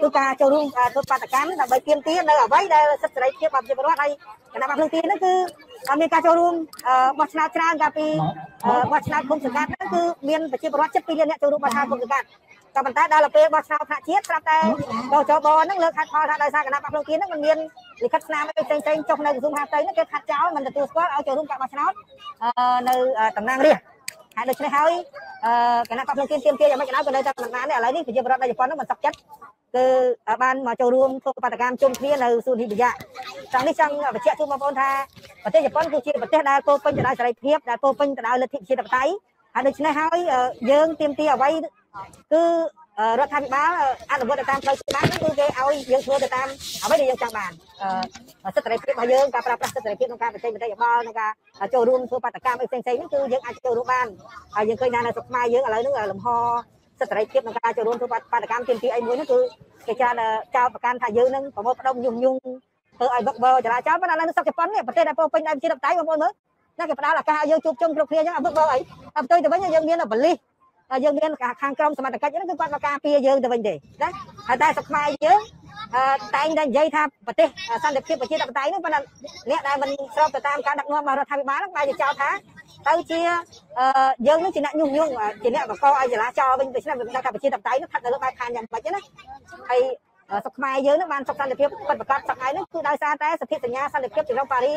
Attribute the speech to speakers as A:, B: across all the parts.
A: គឺការចូលរួមធ្វើបាតកម្មដើម្បីទាមទារនៅអ្វីដែលសិទ្ធិសេរីភាពរបស់ប្រជាពលរដ្ឋហើយគណៈបកភ្លើងទៀនហ្នឹងគឺមានការចូលរួមបោះឆ្នោតច្រើនកាលពីបោះឆ្នោតគុំសង្កាត់ហ្នឹងគឺមានប្រជាពលរដ្ឋជិត2លានអ្នកចូលរួមបោះឆ្នោតគុំសង្កាត់ក៏ប៉ុន្តែដល់ពេលបោះឆ្នោតថ្នាក់ជាតិស្រាប់តែបចបហ្នឹងលើកហេតុផលថាដោយសារគណៈបកភ្លើងទៀនហ្នឹងมันមានលិខិតស្នាមផ្សេងចុះនៅក្រសួងមហាផ្ទៃហ្នឹងគេខាត់ចោលមិនទទួលស្គាល់ឲ្យចូលរួមការបោះឆ្នោតនៅតំណាងរាស្ត្រហើយដូច្នេះហើយគណៈបកភ្លើងទៀនទាមទារយ៉ាងម៉េចក៏ដោយក៏នៅតែមិនបានទេឥឡូវនេះប្រជាពលរដ្ឋនៅជប៉ុនហ្នឹងមិនសុខចិត្តគឺបានមកចូលរួមធ្វើបាតកម្មជុំគ្នានៅសួនហិបយៈចង់នេះចង់បញ្ជាក់ជូនបងប្អូនថាប្រទេសជប៉ុនគឺជាប្រទេសដែលពោពេញទៅដោយសេរីភាពដែលពោពេញទៅដោយលទ្ធិប្រជាធិបតេយ្យហើយដូច្នេះហើយយើងទាមទារអ្វីគឺរដ្ឋាភិបាលអនុវត្តទៅតាមផ្លូវច្បាប់គឺគេឲ្យយើងធ្វើទៅតាមអ្វីដែលយើងចង់បានសិទ្ធិសេរីភាពរបស់យើងការប្រើប្រាស់សិទ្ធិសេរីភាពក្នុងការបញ្ចេញមតិយោបល់ក្នុងការចូលរួមធ្វើបាតកម្មអីផ្សេងៗហ្នឹងគឺយើងអាចចូលរួមបានហើយយើងឃើញថានៅស្រុកខ្មែរយើងឥឡូវហ្នឹងលំហសិទ្ធិសេរីភាពក្នុងការចូលរួមធ្វើបាតកម្មទាមទារអីមួយហ្នឹងគឺគេច្រើនចោទប្រកាន់ថាយើងនឹងប្រមូលផ្ដុំញុះញង់ធ្វើឲ្យវឹកវរចរាចរណ៍ប៉ុន្តែឥឡូវនៅស្រុកជប៉ុននេះប្រទេសដែលពោពេញដោយប្រជាធិបតេយ្យបងប្អូនមើលណាគេផ្ដល់ឱកាសឲ្យយើងជួបជុំគ្រប់គ្នាអញ្ចឹងអត់វឹកវរអីផ្ទុយទៅវិញយើងមានបលិសយើងមានខាងក្រមសមត្ថកិច្ចហ្នឹងគឺគាត់មកការពារយើងទៅវិញទេណាហើយតែស្រុកខ្មែរយើងតែងតែនិយាយថាប្រទេសសន្តិភាពប្រជាធិបតេយ្យហ្នឹងប៉ុន្តែអ្នកដែលមិនស្របទៅតាមការដឹកនាំរបស់រដ្ឋាភិបាលហ្នឹងបែរជាចោទថាទៅជាយើងនឹងជាអ្នកញុះញង់ជាអ្នកបង្កឲ្យចលាចលវិញដូច្នេះវាថាប្រជាធិបតេយ្យហ្នឹងស្ថិតនៅលើបែបខណ្ឌយ៉ាងម៉េចណាហើយស្រុកខ្មែរយើងហ្នឹងបានសុខសន្តិភាពពិតប្រាកដសប្តាហ៍ហ្នឹងគឺដោយសារតែសន្ធិសញ្ញាសន្តិភាពទីក្រុងប៉ារី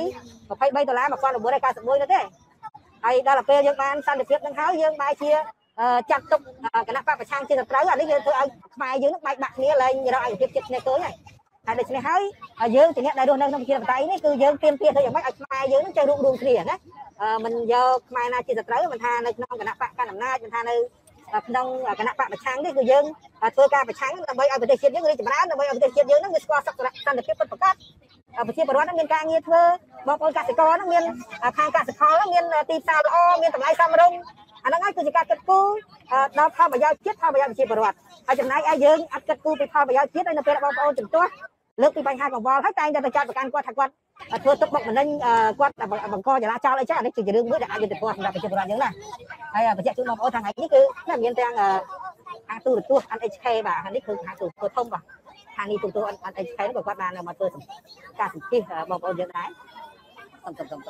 A: $23 1991នោះទេហើយដល់ពេលយើងបានសន្តិភាពហ្នឹងហើយយើងបែរជាចាត់ទុកគណៈបកប្រឆាំងជាសត្រូវអានេះយើងធ្វើឲ្យខ្មែរយើងនឹងបែកបាក់គ្នាលែងរកឯកភាពចិត្តគ្នាឃើញហើយដូច្នេះហើយយើងជាអ្នកដែលរស់នៅក្នុងប្រជាធិបតេយ្យនេះគឺយើងទាមទារធ្វើយ៉ាងម៉េចឲ្យខ្មែរយើងនឹងចូលរួមគ្នាណាមិនយកខ្មែរណាជាសត្រូវមិនថានៅក្នុងគណៈបកកណ្ដាលអំណាចមិនថានៅក្នុងគណៈបកប្រឆាំងនេះគឺយើងធ្វើការប្រឆាំងដើម្បីឲ្យប្រទេសជាតិយើងរីកចម្រើនដើម្បីឲ្យប្រទេសជាតិយើងនឹងវាស្គាល់សន្តិភាពពិតប្រាកដប្រជាពលរដ្ឋនឹងមានការងារធ្វើបងប្អូនកសិករនឹងមានខាងកសិផលនឹងមានទីផ្សារល្អមានតម្លៃសមរម្យអាហ្នឹងហើយគឺជាការគិតគូរដល់ផលប្រយោជន៍ជាតិផលប្រយោជន៍ប្រជាពលរដ្ឋហើយចំណែកឲ្យយើងអត់គិតគូរពីផលប្រយោជន៍ជាតិហើយនៅពេលបងប្អូនជំទាស់លើកពីបញ្ហាកង្វល់ហើយតែងតែទៅចាត់ប្រកាន់គាត់ថាគាត់ធ្វើទុកបុកម្នេញគាត់បង្កចលាចលអីចឹងអានេះជារឿងមួយដែលអាចយុត្តិធម៌សម្រាប់ប្រជាពលរដ្ឋយើងណាហើយបញ្ជាក់ជូនបងប្អូនថាថ្ងៃនេះគឺមានទាំងខាងទូរទស្សន៍ NHK បាទខាងនេះគឺខាងទូរទស្សន៍ធំបាទខាងនេះទូរទស្សន៍ NHK ក៏គាត់បានមកធ្វើការសម្ភាសបងប្អូនយើងដែរសុំ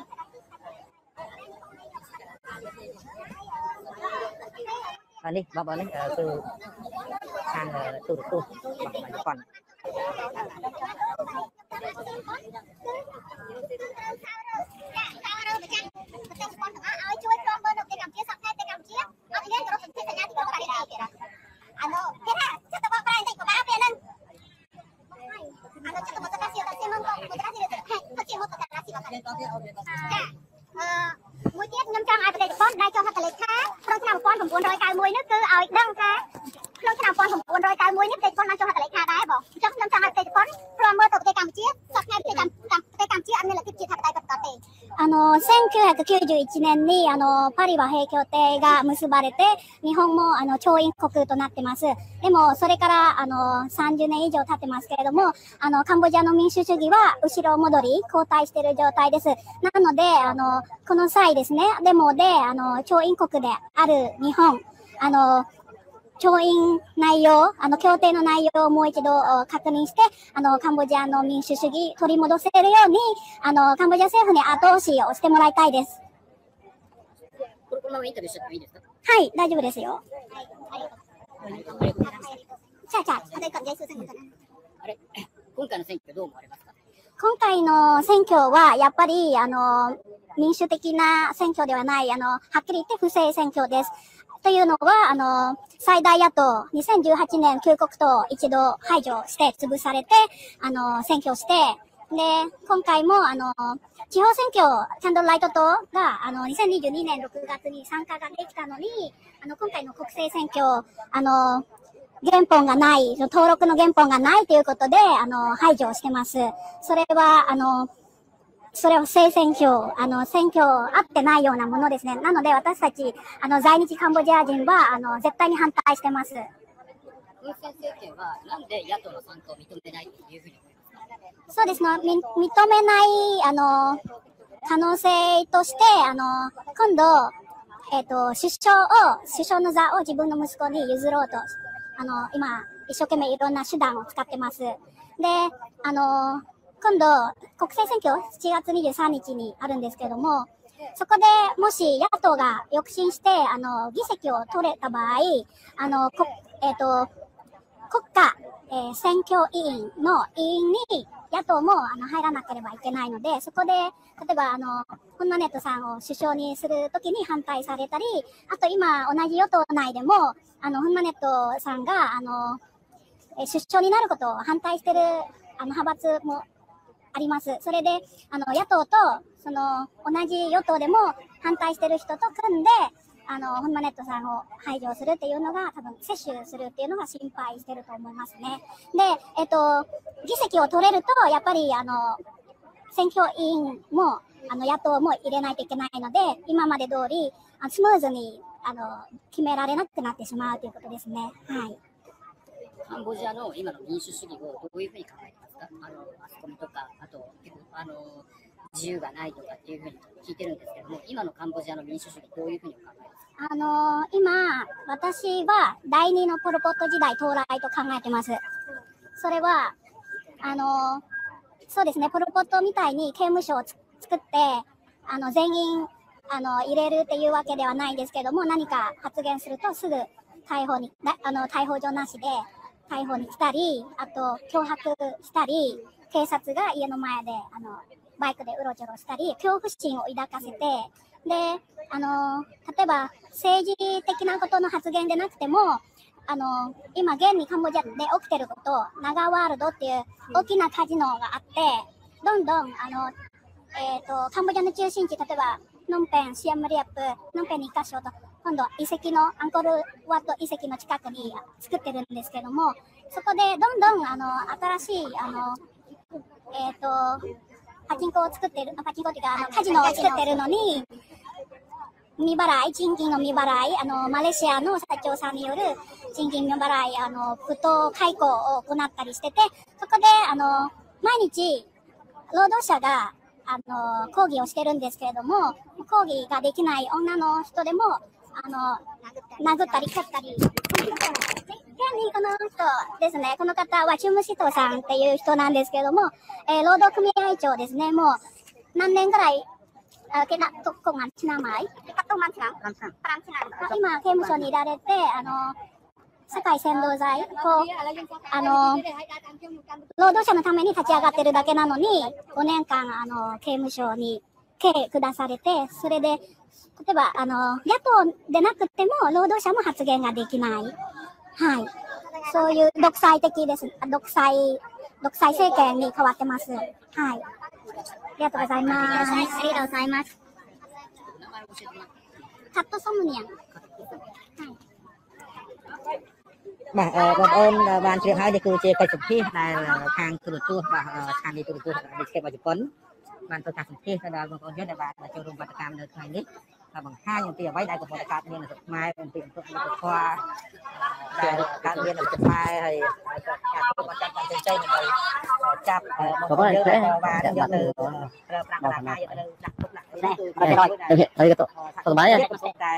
A: នេះបងប្អូននេះគឺខាងទូរទស្សន៍របស់ជប៉ុនជួយព្រមមើលនៅប្រទេសកម្ពុជាសប្តាហ៍ប្រទេសកម្ពុជាអត់មានគោរពសិទ្ធិសញ្ញាទីក្រុងប៉ារីសទេអានោះគេថាចិត្តទៅបកប្រែបន្តិចក៏បានពេលហ្នឹងអានោះចិត្តទៅមកតាស៊ីតាស៊ីមកមកតាស៊ីទៅហេតុមកតាស៊ីមកតាចាមួយទៀតខ្ញុំចង់ឲ្យប្រទេសជប៉ុនដែលចុះហត្ថលេខាក្នុងឆ្នាំ1991នេះគឺឲ្យដឹងថាក្នុងឆ្នាំ1991នេះប្រទេសជប៉ុនបានចុះហត្ថលេខាដែរបងអញ្ចឹងខ្ញុំចង់ឲ្យប្រទេសជប៉ុនព្រមមើលទៅប្រទេសកម្ពុជាសប្តាហ៍ប្រទេសកម្ពុជាអត់មានលទ្ធិប្រជាធិបតេយ្យពិតប្រាកដទេ
B: 1991年にパリ和平協定が結ばれて日本も調印国となってます。でもそれから30年以上経ってますけれどもカンボジアの民主主義は後ろ戻り後退している状態です。なのでこの際ですねデモで調印国である日本調印内容協定の内容をもう一度確認してカンボジアの民主主義取り戻せるようにカンボジア政府に後押しをしてもらいたいです。
C: このままインタビューしてもいいですか？
B: はい、大丈夫ですよ。
C: あれ、今回の選挙どう思われますか？
B: 今回の選挙はやっぱり民主的な選挙ではないはっきり言って不正選挙です。というのは最大野党2018年旧国党一度排除して潰されて選挙してで今回も地方選挙キャンドルライト党が2022年6月に参加ができたのに今回の国政選挙原本がない登録の原本がないということで排除してます。それは不正選挙、選挙合ってないようなものですね。なので私たち、在日カンボジア人は、絶対に反対してます。
C: フン・セン政権はなんで野党の参加を認めないというふうに思いますか？
B: そうですね。認めない、可能性として、今度、首相の座を自分の息子に譲ろうと、今、 一生懸命いろんな手段を使ってます。で、今度、国政選挙7月23日にあるんですけども、そこでもし野党が躍進して、議席を取れた場合、国家、選挙委員の委員に野党も入らなければいけないので、そこで、例えばホンマネットさんを首相にするときに反対されたり、あと今同じ与党内でも、ホンマネットさんが、首相になることを反対してる派閥もあります。それで、野党と、同じ与党でも反対してる人と組んで、ホンマネットさんを排除するっていうのが、多分、接種するっていうのが心配してると思いますね。で、議席を取れると、やっぱり、選挙委員も、野党も入れないといけないので、今まで通り、スムーズに、決められなくなってしまうということですね。はい。
C: カンボジアの今の民主主義をどういうふうに考えてますか？マスコミとか、あと、自由がないとかっていうふうに聞いてるんですけども、今のカンボジアの民主主義どういうふうに考えますか？
B: 今、私は第二のポルポット時代到来と考えてます。それは、そうですね、ポルポットみたいに刑務所を作って、全員、入れるっていうわけではないんですけども、何か発言するとすぐ逮捕状なしで逮捕に来たり、あと、脅迫したり、警察が家の前で、バイクでうろちょろしたり、恐怖心を抱かせて、で、例えば政治的なことの発言でなくても、今現にカンボジアで起きてること、ナガワールドっていう大きなカジノがあって、どんどん、カンボジアの中心地、例えば、ノンペン、シアムリアップ、ノンペンに1カ所と、今度遺跡の、アンコールワット遺跡の近くに作ってるんですけども、そこでどんどん、新しい、パチンコを作ってる、パチンコっていうか、カジノを作ってるのに、賃金の未払い、マレーシアの社長さんによる賃金未払い、不当解雇を行ったりしてて、そこで、毎日、労働者が、抗議をしてるんですけれども、抗議ができない女の人でも、殴ったり蹴ったり、この人ですね、この方はチュムシトさんっていう人なんですけれども、労働組合長ですね、もう何年ぐらい、今、刑務所にいられて、社会先導罪、労働者のために立ち上がってるだけなのに、5年間、刑務所に刑下されて、それで、例えば、野党でなくても、労働者も発言ができない。はい。そういう独裁的です。独裁政権に変わってます。はい。ありがとうございます。ありがとうございます。カットソムニアン。はい。
A: Bà bọn ôn bàn chuyện hai thì cứ chia cây sụp thi là hàng từ tu bà hàng đi từ tu đi chơi vào chụp quấn bàn tôi hàng sụp thi là bọn ôn nhất là bà cho dùng vật cam được ngày nít là bằng hai những tiền váy đại của vật cam như là mai còn tiền tôi là khoa đại cam như là mai hay chặt trên cây này chặt một con dưa và đang giờ từ đặt mai giờ đặt lúc đặt đây tôi nói nha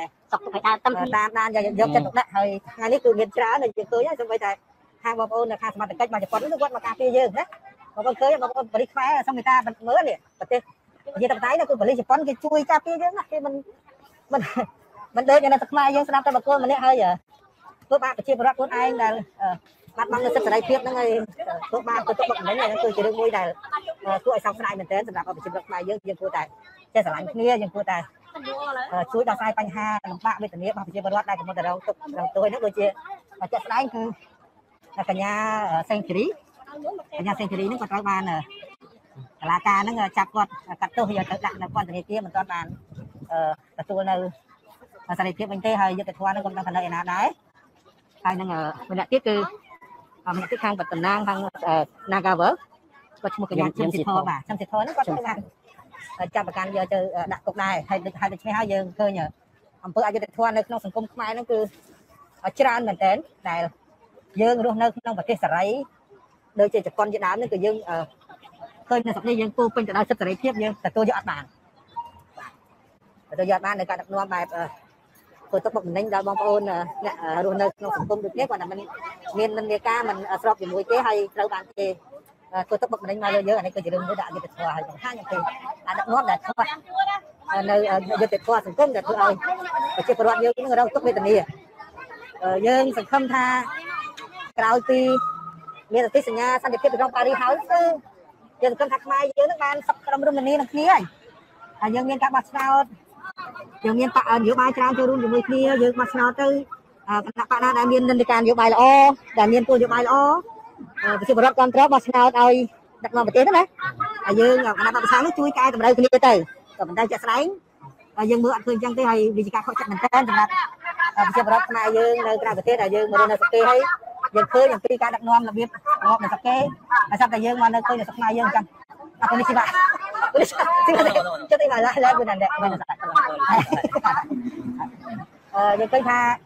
A: ta giờ chân lúc đặt hơi ngày nít cứ nghiền trá này tôi nhá xong bây giờ hàng bọn ôn là hàng mặt cách mà chụp quấn nước quất mà cà phê dưa đấy bọn con cưới bọn ôn bật đi khoe xong người ta bật mới liền bật đi giờ tập tái nó cứ bật đi chụp quấn cái chui cà phê dưa cái mình đây cho nên tập mai dưa xong ta bật cô mình hơi giờ tôi bạn chia bớt cuốn ai là bắt băng sắp sửa tiếp nó ngay tôi bạn tôi bật đến này tôi chỉ được môi này tôi xong cái này mình đến xong rồi chỉ bật mai dưa dưa cô tài chơi sải kia dưa cô tài chuối đào sai bánh ha làm bạ bên tận nghĩa bạn chia bớt đây một đầu tôi nó tôi chia và chơi sải cứ cả nhà century nó còn các bạn là ca nó chặt quạt cắt tôi giờ tự đặt là quan từ kia mình toàn bàn tôi là sau này tiếp bên tây hay giờ cái khoa nó còn đang phần lợi nào đấy hay là mình đã tiếp cứ mình tiếp hàng vật tần nang hàng nagaver có một cái nhà chăm sóc thọ bà chăm sóc thọ nó có các bạn chămประกันgiờ chơi đặt cục này hay được chơi hai giờ cơ nhở ông bữa ai giờ thua nó không thành công mai nó cứ tràn mình đến này dương luôn nó vật cái sải đôi chơi chụp con Việt Nam nó cứ dương khơi nó sắp đi dương cô quên từ đó sắp sải tiếp nhưngแต่ตัวจะอัดbàn tôi giờ ban này cả đặt nuôi bài tôi tập mình đánh đào bóng ôn rồi nơi trong sân cung được biết còn là mình miền ca mình sọp thì mũi kế hay lâu bạn thì tôi tập mình đánh mà nhớ này tôi chỉ đừng có đại dịch hòa hay còn hai những thì đặt ngót đặt thôi nơi dịch dịch hòa sân cung đặt thôi chỉ có đoạn nhiều những người đâu tập về tận này nhưng sân khâm tha cao ti miền tây sinh nha sang được tiếp trong Paris House giờ cơn thạch mai giờ nước ban sắp trong rung này kia nhưng miền các bạn sao giờ miền bạn giữa bài trang cho rung giữa kia giờ bạn sao tới các bạn đã miền nênการgiữa bài là o đã miền tôi giữa bài là o chỉ một con trâu bạn sao đây đặt vào một tiếng đó đấy giờ các bạn sáng nó chui cay tầm đây kia tới còn đây chặt sấy giờ mưa ăn cơm chân tới hay vì các họ chặt mình tên tầm chỉ một mai giờ nơi cái nào là giờ mà nơi kia hay giờ khơi những cái đặt ngon là biết ngon là ok là sao tại dương mà nơi khơi là sắp mai dương chẳng aku ni siapa cho tôi mà lại bên này đẹp giờ cái tha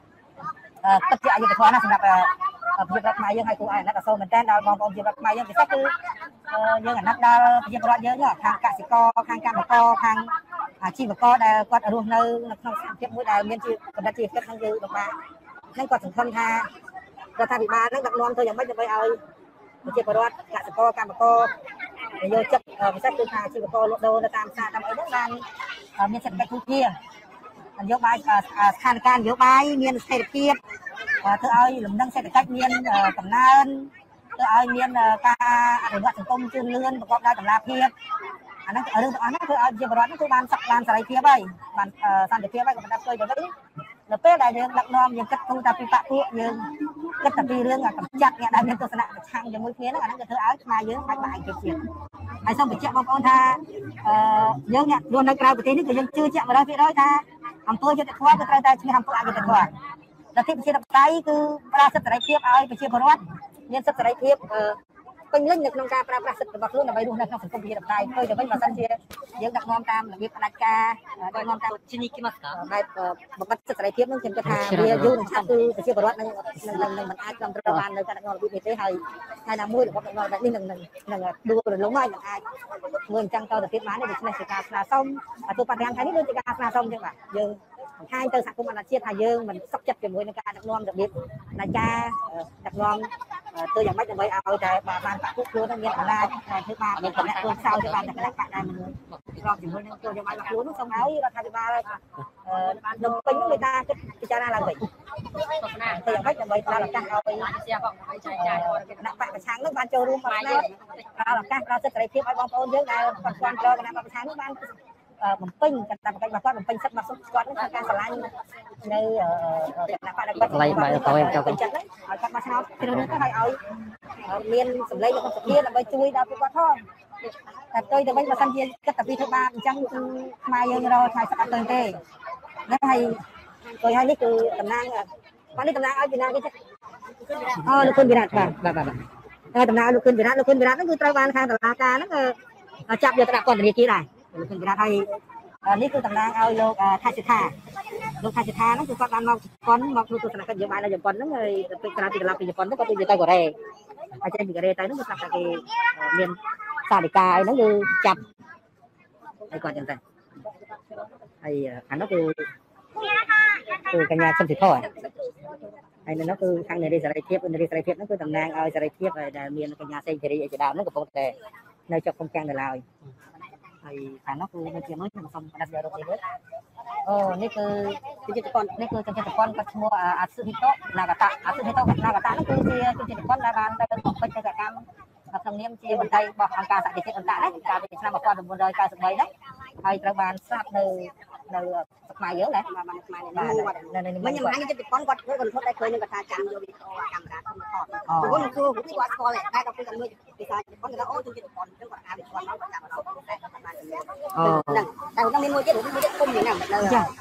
A: tất cả những cái khoa nóสำหรับviệcรับไม้ยังให้กูอ่านนักโซเหมือนกันดาวมองviệcรับไม้ยังที่สักคือยังนักดาวviệcรับเยอะเนี่ยทางกสิกรทางการประกอบทางชีพกรได้ก็รวมในนักท่องเที่ยวมุ่งได้เมียนชีกับนักชีพก็ทั้งยืนออกมานั่นก็ถึงคำทาก็ทาบิบานั่งดักนอนเธอยังไม่จะไปเอาชีพกรกสิกรการประกอบโยจับสักคือทางชีพกรโดนตามซาตามไอ้พวกนั้นเมียนเสร็จไปทุกที่โยบายทางการโยบายเมียนเศรษฐกิจเธอเอาหลุมดังเศรษฐกิจเมียนกำนันเธอเอาเมียนการอนุรักษ์สังคมจุนเลื่อนประกอบได้กับลาเพียบอันนั้นเรื่องอันนั้นคือเอาเยาวราชนั่นคือบานสักบานสลายเพียบไปบานสันเดียเพียบไปกับบรรดาเคยจะได้แล้วเป้ได้ยังดักนอมยังกัดทุ่งตาปีปะพวกยังกัดตาปีเรื่องกับจักเนี่ยได้เป็นตัวสนะช่างยังมือเพี้ยนอันนั้นก็เธอเอามาเยอะไปบ่ายเกี่ยวไอ้ส่งไปเจ้าบางคนท่าเยอะเนี่ยรวมในกลางประเทศนี่ก็ยังชื่อเจ้ามาได้พี่ร้อยท่าอำเภอจะติดคว้าก็ตรายตายชื่ออำเภออาจจะติดคว้าแล้วที่ประเทศไทยคือปราศจากเทียบเอาไปเชียร์บอลวัดเนี่ยสักจากเทียบเป็นเรื่องหนึ่งในการปราศจากบักลุ่นเอาไปดูในสังคมประเทศไทยเคยจะเป็นมาสันเชียร์ยังดักนอมตามระเบียบปฏิบัติการดักนอมตามที่นี่กี่มั้งไปบักสักจากเทียบนั่นเป็นกระทาเรียยุ่งชักคือไปเชียร์บอลวัดนั่นมันอาจจะประมาณเลยการดักนอมระเบียบประเทศไทยในนามมวยหรือว่าดักนอมแบบนี้หนึ่งดูหรือล้มไม่อย่างไรเมืองจังเตอร์ติดมาในในสกาสนาส้มตัวประเทศไทยนี่เป็นสกาสนาส้มใช่ไหมยังhai từ sản phẩm là chia thay dương mình sắp chặtជាមួយនឹងការដឹកនាំរបៀបនៃការដឹកនាំទៅយ៉ាងម៉េចដើម្បីឲ្យតែបានបាក់ពួកខ្លួនមានអំណាចធ្វើបានមានតំណែងខ្លួនសោយទៅបានតែគណៈបកដែលមិនស្របជាមួយនឹងចូលយកបានបាក់ខ្លួននោះសូមឲ្យរដ្ឋាភិបាលនឹងពេញមេតាគិតពិចារណាឡើងវិញទៅយ៉ាងម៉េចដើម្បីផ្ដល់ឱកាសឲ្យជាបងឲ្យចែកចាយគណៈបកប្រឆាំងនោះបានចូលរួមបានផ្ដល់ឱកាសផ្ដល់សិទ្ធិសេរីភាពឲ្យបងប្អូនយើងដែលគាត់ស្គាល់គណៈបកប្រឆាំងនោះបានបំពេញតែប្រកាសមកគាត់បំពេញសិទ្ធិមកសុខគាត់នឹងការឆ្លាញ់នៅគណៈបកដែលគាត់ឆ្លាញ់មកទៅចូលពេញចិត្តហើយគាត់មកឆ្នោតជ្រើសរើសទៅឲ្យមានសម្លេងរបស់សភាដើម្បីជួយដល់ពួកគាត់ផងតែទៅទៅវិញបើសិនជាគិតតែពីធ្វើបាបអញ្ចឹងគឺខ្មែរយើងរកឆ្លើយសកាត់ទៅទេហ្នឹងហើយហើយនេះគឺតំណាងបាទនេះតំណាងឲ្យពីណាគេអូលោកគុណវិរៈបាទតំណាងលោកគុណវិរៈហ្នឹងគឺត្រូវបានខាងតុលាការហ្នឹងចាប់យកទៅដាក់ពន្ធនាគារដែរលោកគុណវិរៈហើយនេះគឺតំណាងឲ្យលោកថាសិដ្ឋាលោកថាសិដ្ឋាហ្នឹងគឺគាត់បានមកជប៉ុនមកធ្វើទស្សនកិច្ចនយោបាយនៅជប៉ុនហ្នឹងហើយទៅក្រៅពីត្រឡប់ពីជប៉ុនហ្នឹងគាត់ទៅកូរ៉េហើយចេញពីកូរ៉េទៅហ្នឹងគឺថាគេមានសាធិការអីហ្នឹងគឺចាប់ហើយគាត់ចឹងទៅហើយអានោះគឺកញ្ញាសំសិទ្ធរហើយនៅនោះគឺខាងនារីសេរីភាពហ្នឹងគឺតំណាងឲ្យសេរីភាពដែលមានកញ្ញាសេងសេរីអីជាដើមហ្នឹងកំពុងតែនៅជាប់ក្នុងកាំងនៅឡើយហើយខាងនោះគឺនៅជាមួយខ្ញុំសូមផ្ដាច់យករូបនេះវិញអូនេះគឺជិតប៉ុននេះគឺជិតប៉ុនគាត់ឈ្មោះអាស៊ឺហ៊ីតូណាកាតានោះគឺជាជិតប៉ុនដែលបានទៅបំពេញកិច្ចកម្មក្នុងនាមជាមន្ត្រីរបស់អង្គការសហជីវជាតិអន្តរជាតិកាលពីឆ្នាំ1993ហ្នឹងហើយត្រូវបានស្លាប់នៅខ្មែរយើងដែរបានខ្មែរនៅវិញខ្ញុំហ្នឹងជិតប៉ុនគាត់ធ្វើកន្លត់តែឃើញនឹងគាត់ថាចាំយកវីដេអូកាមេរ៉ាធំថតព្រោះនឹងគឺគាត់ស្គាល់តែដល់ពេលគាត់មើលពីថាជិតប៉ុនគាត់អូជិតប៉ុនចឹងគាត់អាវាស្គាល់មកគាត់ចាំទៅតែគាត់បានហ្នឹងតែគាត់មានមួយទៀតគុំយ៉ាងណា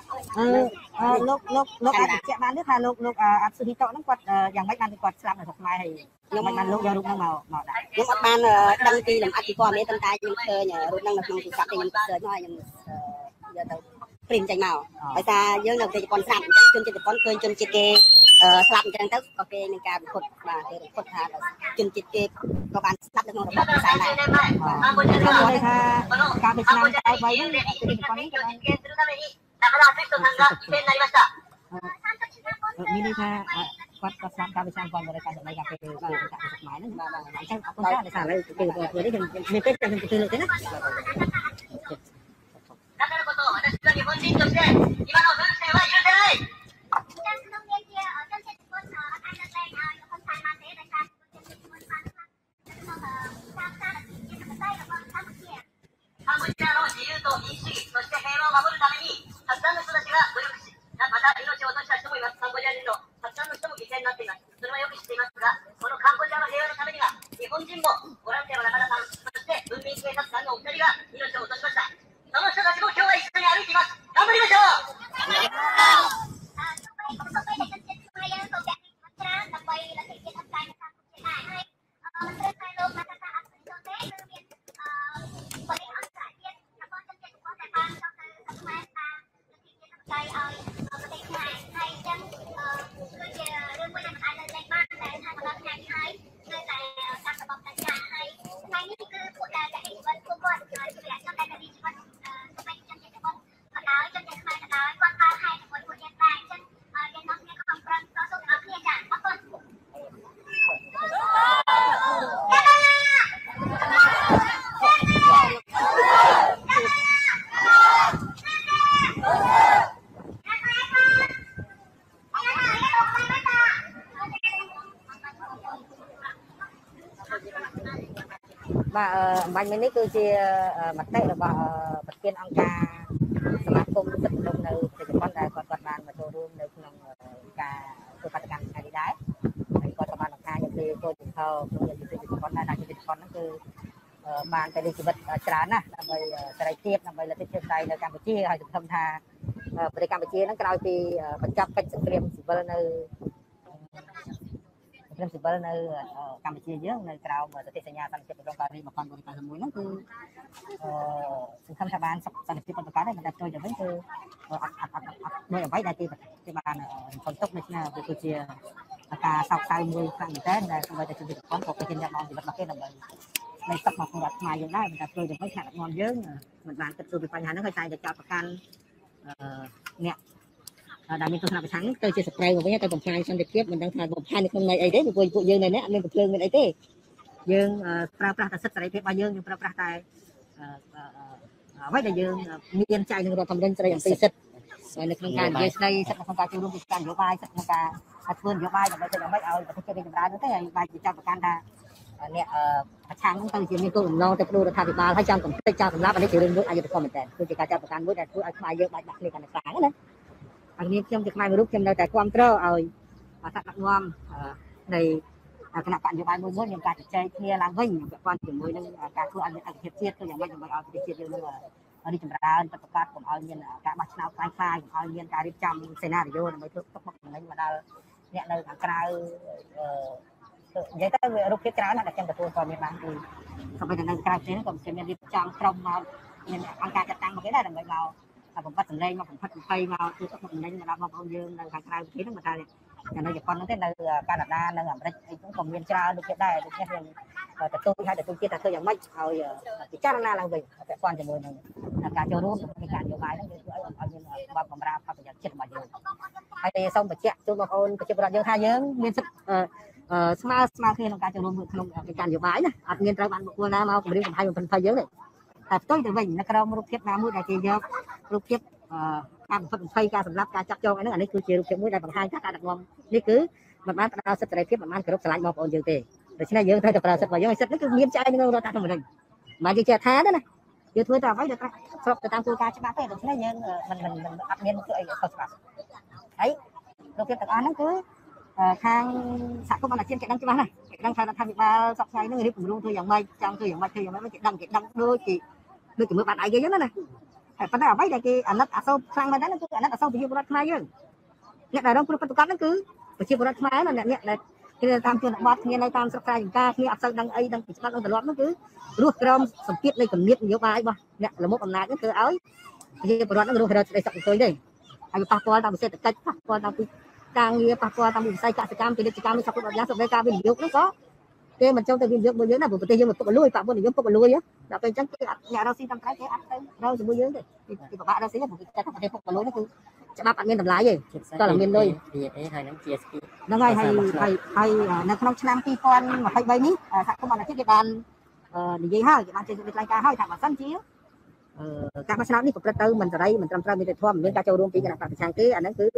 A: លោកអាចបញ្ជាក់បានទេថាលោកអាស៊ឺហ៊ីតូហ្នឹងគាត់យ៉ាងម៉េចបានគាត់ស្លាប់នៅស្រុកខ្មែរហើយខ្ញុំមិនបានលោកយករូបហ្នឹងមកដែរខ្ញុំអត់បានដឹងពីលំអិតពីព័ត៌មានតែខ្ញុំឃើញរូបហ្នឹងនៅក្នុងទូរស័ព្ទខ្ញុំសើចមកហើយខ្ញុំយកទៅព្រីមចេញមកដោយសារយើងនៅប្រទេសជប៉ុនស្លាប់អញ្ចឹងជនជាតិជប៉ុនឃើញជនជាតិគេស្លាប់អញ្ចឹងទៅក៏គេនឹងការវិខុតបាទគេវិខុតថាជនជាតិគេក៏បានស្លាប់នៅក្នុងរបបផ្សេងដែរខ្ញុំនិយាយថាការពីឆ្នាំ93ហ្នឹងជនជាតិជប៉ុននេះក៏បានមានន័យថាគាត់ស្ដាប់ការវិចារគាត់បរិការសម្ដីការពេលបាទការស្មាយហ្នឹងបាទអញ្ចឹងអរគុណច្រើនដែលសារឥឡូវពេលធ្វើនេះខ្ញុំមានពេលខ្ញុំទៅលើកទេណាបាទបាញ់នេះគឺជាមតិរបស់ប្រធានអង្គការសមាគមសិទ្ធិមនុស្សនៅប្រទេសជប៉ុនដែលគាត់បានមកចូលរួមនៅក្នុងការធ្វើបាតកម្មថ្ងៃនេះដែរហើយគាត់ក៏បានបង្ហាញអំពីគោលជំហរក្នុងយុទ្ធសាស្ត្រជប៉ុនដែរដែលជប៉ុនហ្នឹងគឺបានទៅលើជីវិតច្រើនណាស់ដើម្បីសេរីភាពដើម្បីលទ្ធិប្រជាធិបតេយ្យនៅកម្ពុជាហើយសង្ឃឹមថាប្រទេសកម្ពុជាហ្នឹងក្រោយពីបញ្ចប់កិច្ចសង្គ្រាមស៊ីវិលនៅកម្ពុជាយើងនៅក្រៅសន្ធិសញ្ញាសន្តិភាពក្រុងប៉ារីស1991ហ្នឹងគឺសង្ឃឹមថាបានសន្តិភាពបន្តកើតដែរតែផ្ទុយទៅវិញគឺអត់ដោយអ្វីដែលគេបានបន្ទុកនៅឆ្នាំវាគឺជាការសោកសៅមួយខ្លាំងមែនទែនដែលសម្រាប់តែជនជាតិជប៉ុនក៏គេជាអ្នកមកជីវិតរបស់គេដើម្បីនៃទឹកមកក្នុងរដ្ឋខ្មែរយើងដែរតែផ្ទុយទៅវិញថ្នាក់ដឹកនាំយើងមិនបានគិតគូរពីបញ្ហាហ្នឹងហើយតែចាប់ប្រកាន់អ្នកដែលមានទស្សនៈប្រឆាំងទៅជាសត្រូវមកវិញទៅបំផ្លាញសន្តិភាពមិនដឹងថាបំផ្លាញនៅក្នុងន័យអីទេព្រោះពួកយើងនៅនេះអត់មានកំភ្លើងមានអីទេយើងប្រើប្រាស់តែសិទ្ធិសេរីភាពរបស់យើងប្រើប្រាស់តែអ្វីដែលយើងមានចែកនឹងរដ្ឋធម្មនុញ្ញស្តីអំពីសិទ្ធិនៅក្នុងការនិយាយស្តីសិទ្ធិក្នុងការចូលរួមកិច្ចការនយោបាយសិទ្ធិក្នុងការធ្វើនយោបាយដើម្បីឲ្យប្រទេសជាតិរីកចម្រើននោះទេហើយបែរជាចាប់ប្រកាន់ថាអ្នកប្រឆាំងទៅជាមានគោលបំណងទៅផ្ដួលរដ្ឋាភិបាលហើយចង់កំទេចចង់សម្លាប់អានេះជារឿងមួយអយុត្តិធម៌មែនទែនគឺជាការចាប់ប្រកាន់មួយដែលធ្វើឲ្យខ្មែរយើងបាច់ដាក់គ្នាកាន់តែខ្លាំងណាអានេះខ្ញុំជាខ្មែរមួយរូបខ្ញុំនៅតែគ្រប់គ្រងឲ្យអត្តដឹកនាំនៃគណៈបកនយោបាយមួយមានការជជែកគ្នាឡើងវិញពាក់ព័ន្ធជាមួយនឹងការធ្វើឲ្យមានឯកភាពជាតិទៅយ៉ាងម៉េចដើម្បីឲ្យប្រទេសជាតិយើងនឹងរីកចម្រើនប្រកបកុំឲ្យមានការបោះឆ្នោតខ្លាំងខ្លាយកុំឲ្យមានការរៀបចំសេណារីយ៉ូដើម្បីធ្វើទុកបុកម្នេញមកដល់អ្នកនៅខាងក្រៅនិយាយទៅវារូបភាពច្រើនណាស់ដែលខ្ញុំទទួលព័ត៌មានបានគឺសូម្បីតែនៅក្រៅប្រទេសក៏មានរៀបចំក្រុមមកមានអង្គការចាត់តាំងមកគេដែរដើម្បីមកបំផិតសម្លេងមកបំផិតបំភ័យមកធ្វើទុកបុកម្នេញមកដល់បងប្អូនយើងនៅខាងក្រៅប្រទេសហ្នឹងមកថានៅជប៉ុនហ្នឹងទេនៅកាណាដានៅអាមេរិកអីហ្នឹងក៏មានច្រើនដូចគ្នាដែរដូចគ្នាខ្ញុំទទួលឲ្យទទួលជាតិថាធ្វើយ៉ាងម៉េចឲ្យពិចារណាឡើងវិញពាក់ព័ន្ធជាមួយនឹងការចូលរួមក្នុងការនយោបាយហ្នឹងយើងធ្វើឲ្យមានបទបម្រើផលប្រយោជន៍ជាតិរបស់យើងហើយសូមបញ្ជាក់ជូនបងប្អូនប្រជាពលរដ្ឋយើងថាយើងមានសិទ្ធិស្មើគ្នាក្នុងការចូលរួមក្នុងកិច្ចការនយោបាយណាអត់មានត្រូវបានបុគ្គលណាមកគម្រាមកំហែងបំផិតយើងទេតែផ្ទុយទៅវិញនៅក្រោមរូបភាពណាមួយដែលគេយករូបភាពការបំផិតបំភ័យការសម្លាប់ការចាប់ចងអីហ្នឹងអានេះគឺជារូបភាពមួយដែលបង្ហាញថាការដឹកនាំនេះគឺមិនបានផ្ដល់សិទ្ធិសេរីភាពមិនបានគោរពស្រឡាញ់បងប្អូនយើងទេដូច្នេះយើងត្រូវតែប្រើសិទ្ធិរបស់យើងឲ្យសិទ្ធិនេះគឺមានចែងនៅរដ្ឋធម្មនុញ្ញមិនយើងចេះថាទេណាយើងធ្វើតែអ្វីដែលស្របទៅតាមគោលការណ៍ច្បាប់ទេដូច្នេះយើងមិនអត់មានធ្វើអីខុសច្បាប់ហើយរូបភាពទាំងអស់ហ្នឹងគឺខាងសហគមន៍អាស៊ានគេដឹងច្បាស់ណាស់គេដឹងថារដ្ឋាភិបាលសពថ្ងៃនេះរៀបគម្រោងធ្វើយ៉ាងម៉េចចង់ធ្វើយ៉ាងម៉េចគេដឹងដូចជាមើលបាត់ដៃគេអញ្ចឹងណាតែប៉ុន្តែអ្វីដែលគេអាណិតអាសូរខ្លាំងមែនហ្នឹងគឺអាណិតអាសូរប្រជាពលរដ្ឋខ្មែរយើងអ្នកដែលរងគ្រោះប្រតិកម្មហ្នឹងគឺប្រជាពលរដ្ឋខ្មែរណាអ្នកដែលគេតាមជនបទគ្នានៅតាមស្រុកស្រែចម្ការគ្នាអត់សូវដឹងអីដឹងពីច្បាប់នឹងទម្លាប់ហ្នឹងគឺរស់ក្រោមសម្ពាធនៃគំនិតនយោបាយរបស់អ្នកល្មុខអំណាចហ្នឹងធ្វើឲ្យប្រជាពលរដ្ឋហ្នឹងរស់រត់ស្ដីសុខសន្ទុយទេហើយប៉ះពាល់តាមសេដ្ឋកិច្ចប៉ះពាល់តាមពីការងារប៉ះពាល់តាមវិស័យកសិកម្មពាណិជ្ជកម្មនៃសង្គមអភិវឌ្ឍន៍សម្រាប់ការវិនិយោគហ្នឹងក៏គេមិនចូលទៅយើងមួយយើងណាព្រោះប្រទេសយើងពុកលួយប៉មុនយើងពុកលួយដល់ពេលអញ្ចឹងគេអត់អ្នករកស៊ីតាមត្រៃគេអត់ទៅរកជាមួយយើងទេគេពិបាករកស៊ីព្រោះគេចាត់ថាប្រទេសពុកលួយនោះគឺច្បាប់អត់មានតម្លៃទេតើតែមានលុយ
C: DA ហើយនឹង GSP
A: ហ្នឹងហើយនៅក្នុងឆ្នាំ2023នេះសហគមន៍អន្តរជាតិគេបាននិយាយហើយគេបានចេញសេចក្តីថ្លែងការណ៍ហើយថាបើសិនជាការបោះឆ្នោតនេះប្រព្រឹត្តទៅមិនសេរីមិនត្រឹមត្រូវមានទេធម៌មានការចូលរួមពីគណៈបព្វប្រឆាំងទេអាហ្នឹងគឺ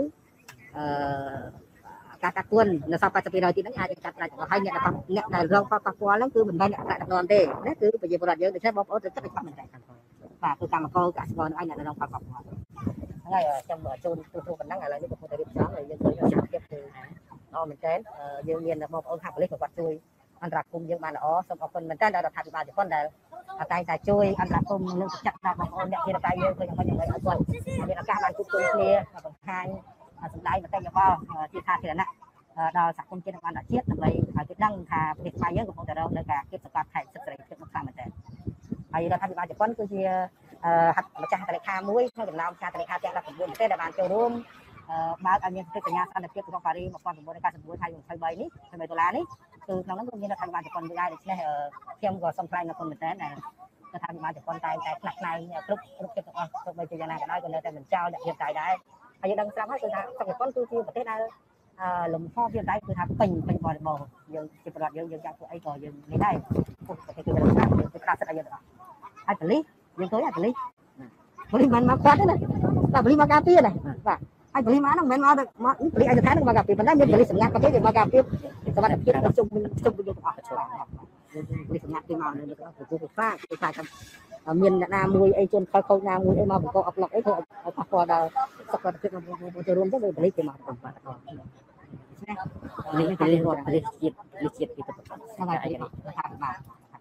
A: ការកាត់គួននៅសល់ 80% ទីហ្នឹងអាចកាត់ផ្ដាច់ហើយអ្នកដែលរងផលប៉ះពាល់ហ្នឹងគឺមិនមែនអ្នកប្រាក់ដំណំទេណាគឺប្រជាពលរដ្ឋយើងដូច្នេះបងប្អូនត្រូវគិតឲ្យច្បាស់មែនទេបាទគឺកម្មករកសិករនឹងឯងអ្នករងផលប៉ះពាល់ហើយខ្ញុំចូលទូប៉ុណ្ណឹងឥឡូវនេះកំពុងតែរៀបចំហើយយើងឃើញថាភាពគឺល្អមែនទែនយើងមានបងប្អូនខាងប៉ូលីសគាត់ជួយអន្តរាគមន៍យើងបានល្អសូមអរគុណមែនទែនដល់រដ្ឋាភិបាលជប៉ុនដែលតែងតែជួយអន្តរាគមន៍លើកទឹកចិត្តដល់បងប្អូនអ្នកធានាការយើងឃើញយ៉ាងម៉េចឲ្យគាត់មានឱកាសបានជួបជុំគ្នាបង្ហាញសម្ដែងមតិយោបល់ជាសាធារណៈដល់សហគមន៍ជាតិនិងអន្តរជាតិដើម្បីឲ្យគេដឹងថាប្រទេសខ្មែរយើងកំពុងតែរងនៅការគៀបសង្កត់ខែសិទ្ធិសេរីភាពខ្លាំងមែនទែនហើយរដ្ឋាភិបាលជប៉ុនគឺជាម្ចាស់ហត្ថលេខាមួយក្នុងចំណោមហត្ថលេខាទាំង19ប្រទេសដែលបានចូលរួមបើកឲ្យមានសន្ធិសញ្ញាសន្តិភាពក្នុងប៉ារី1999ថ្ងៃ23នេះ$23នេះគឺក្នុងនោះគឺមានរដ្ឋាភិបាលជប៉ុនដែរដូច្នេះខ្ញុំក៏សូមថ្លែងអរគុណមែនទែនដែលរដ្ឋាភិបាលជប៉ុនតែងតែផ្នែកគ្រប់ចិត្តទាំងអស់ទោះបីជាយ៉ាងណាក៏ដោយក៏នៅតែមិនចោលអ្នកភាពដែរហើយយើងដឹងស្រាប់ហើយគឺថាជប៉ុនគឺជាប្រទេសដែលលំហភាពដែរគឺថាពេញបរិបូរណ៍យើងជាប្រវត្តិយើងចង់ធ្វើអីក៏យើងនេះដែរពួកប្រទេសគឺយើងថាយើងប្រាស្រ័យយើងទាំងអស់ហើយប៉ូលីសយើងឃើញហើយប៉ូលីសមិនមកគាត់ទេណាបាទប៉ូលីសមកការពារដែរបាទហើយប៉ូលីសមកហ្នឹងមិនមែនមកប៉ូលីសឯកសារហ្នឹងមកការពារប៉ុន្តែមានប៉ូលីសសម្ងាត់មកគេមកការពារសុវត្ថិភាពជុំវិញយើងទាំងអស់ប៉ូលីសសម្ងាត់គេមកនៅក្នុងគូផ្សារថាមានអ្នកណាមួយអីជន់ខលណាមួយអីមកបង្កអប់ឡុកអីធ្វើឲ្យប៉ះពាល់ដល់សុខភាពរបស់ពលចូលរួមទៅប៉ូលីសគេមកតាមបាទនេះគឺរដ្ឋពលីសជាតិពីទៅហ្នឹងហើយរដ្ឋាភិបាល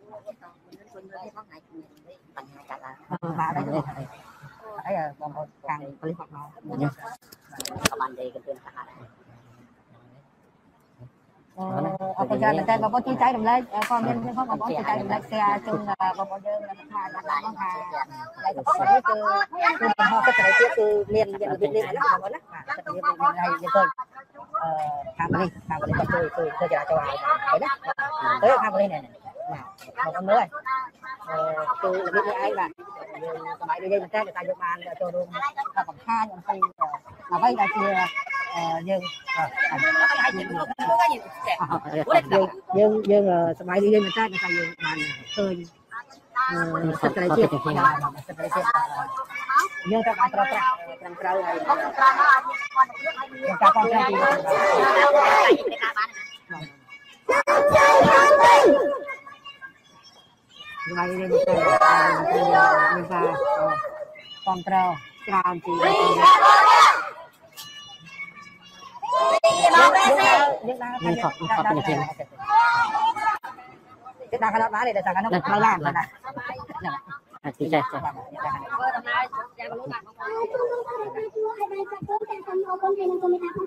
A: បញ្ហាកើតឡើងបាទអីបងប្អូនខាងប៉ូលីសមកក៏បាននិយាយกันទៅថាអរគុណច្រើនមែនតើបងប្អូនជួយចែករំលែកព័ត៌មាននេះផងបងប្អូនជួយចែករំលែក share ជូនបងប្អូនយើងនៅថាដល់ថាដៃកសលនេះគឺបង្ហោះសិទ្ធិសេរីភាពគឺមានរបៀបនេះណាបងប្អូនណាបាទសិទ្ធិសេរីភាពនេះហើយយើងឃើញខាងប៉ូលីសក៏ជួយចរាចរណ៍ឲ្យណាទៅខាងប៉ូលីសនេះបាទបងប្អូនមើលគឺរបៀបនេះឯងបាទយើងសប្បាយដូចមែនតើតែយើងបានចូលរួមបង្ហាញអំពីអ្វីដែលជាយើងសប្បាយរីករាយមែនតើតែយើងបានឃើញសិទ្ធិសេរីភាពសិទ្ធិសេរីភាពយើងត្រូវបានប្រើប្រាស់ត្រឹមត្រូវហើយការគ្រប់គ្រងពីការបានមានការគ្រប់គ្រងច្រើនពីយើងដើរខាងខត់ទៅជាគេដើរខាងនោះបានទេតែខាងនោះផ្លូវឡានបាទអាទីចេះធ្វើដំណើរយ៉ាងមនុស្សបាទបងប្អូន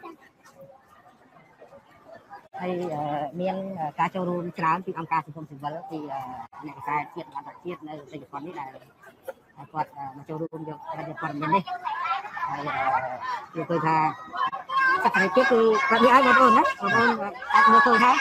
A: ហើយមានការចូលរួមច្រើនពីអង្គការសង្គមស៊ីវិលពីអ្នកវិស័យជាតិអន្តរជាតិនៅប្រទេសជប៉ុននេះដែលគាត់មកចូលរួមយកព័ត៌មាននេះហើយនិយាយទៅថាសិទ្ធិសេរីភាពគឺគាត់និយាយឲ្យបងប្អូនណាបងប្អូនអាចមើលឃើញហើយ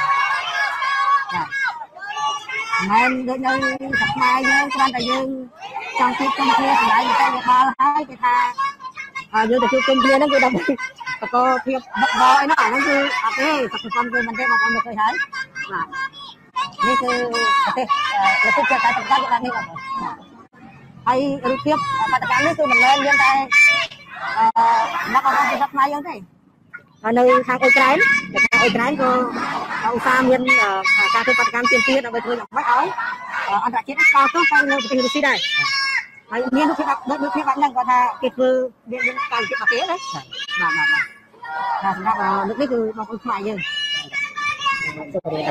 A: មិនដូចនៅស្រុកខ្មែរយើងគ្រាន់តែយើងចង់ជួបជុំគ្នាសម្រាប់តែយោបល់ហើយគេថាយើងទៅជួបជុំគ្នាហ្នឹងគឺដើម្បីបកភាពបកបអីនោះអាហ្នឹងគឺអត់ទេសង្គមគឺមិនទេបងប្អូនមើលឃើញហើយបាទនេះគឺប្រទេសជាតិតែសម្រាប់យ៉ាងនេះបងប្អូនហើយរូបភាពបាតុកម្មនេះគឺមិនមែនមានតែអ្នកបងប្អូនពីស្រុកខ្មែរយើងទេនៅខាងអ៊ុយក្រែនក៏ឧស្សាហ៍មានការធ្វើបាតុកម្មទាមទារដើម្បីធ្វើយ៉ាងម៉េចឲ្យអន្តរជាតិស្គាល់ទោសទៅនៅប្រទេសរុស្ស៊ីដែរហើយមានរូបភាពដូចរូបភាពបាត់ហ្នឹងគាត់ថាគេធ្វើមានការវិភាគមកទេណាបាទសម្រាប់លើកនេះគឺបងប្អូនខ្មែរយើងចូលរៀន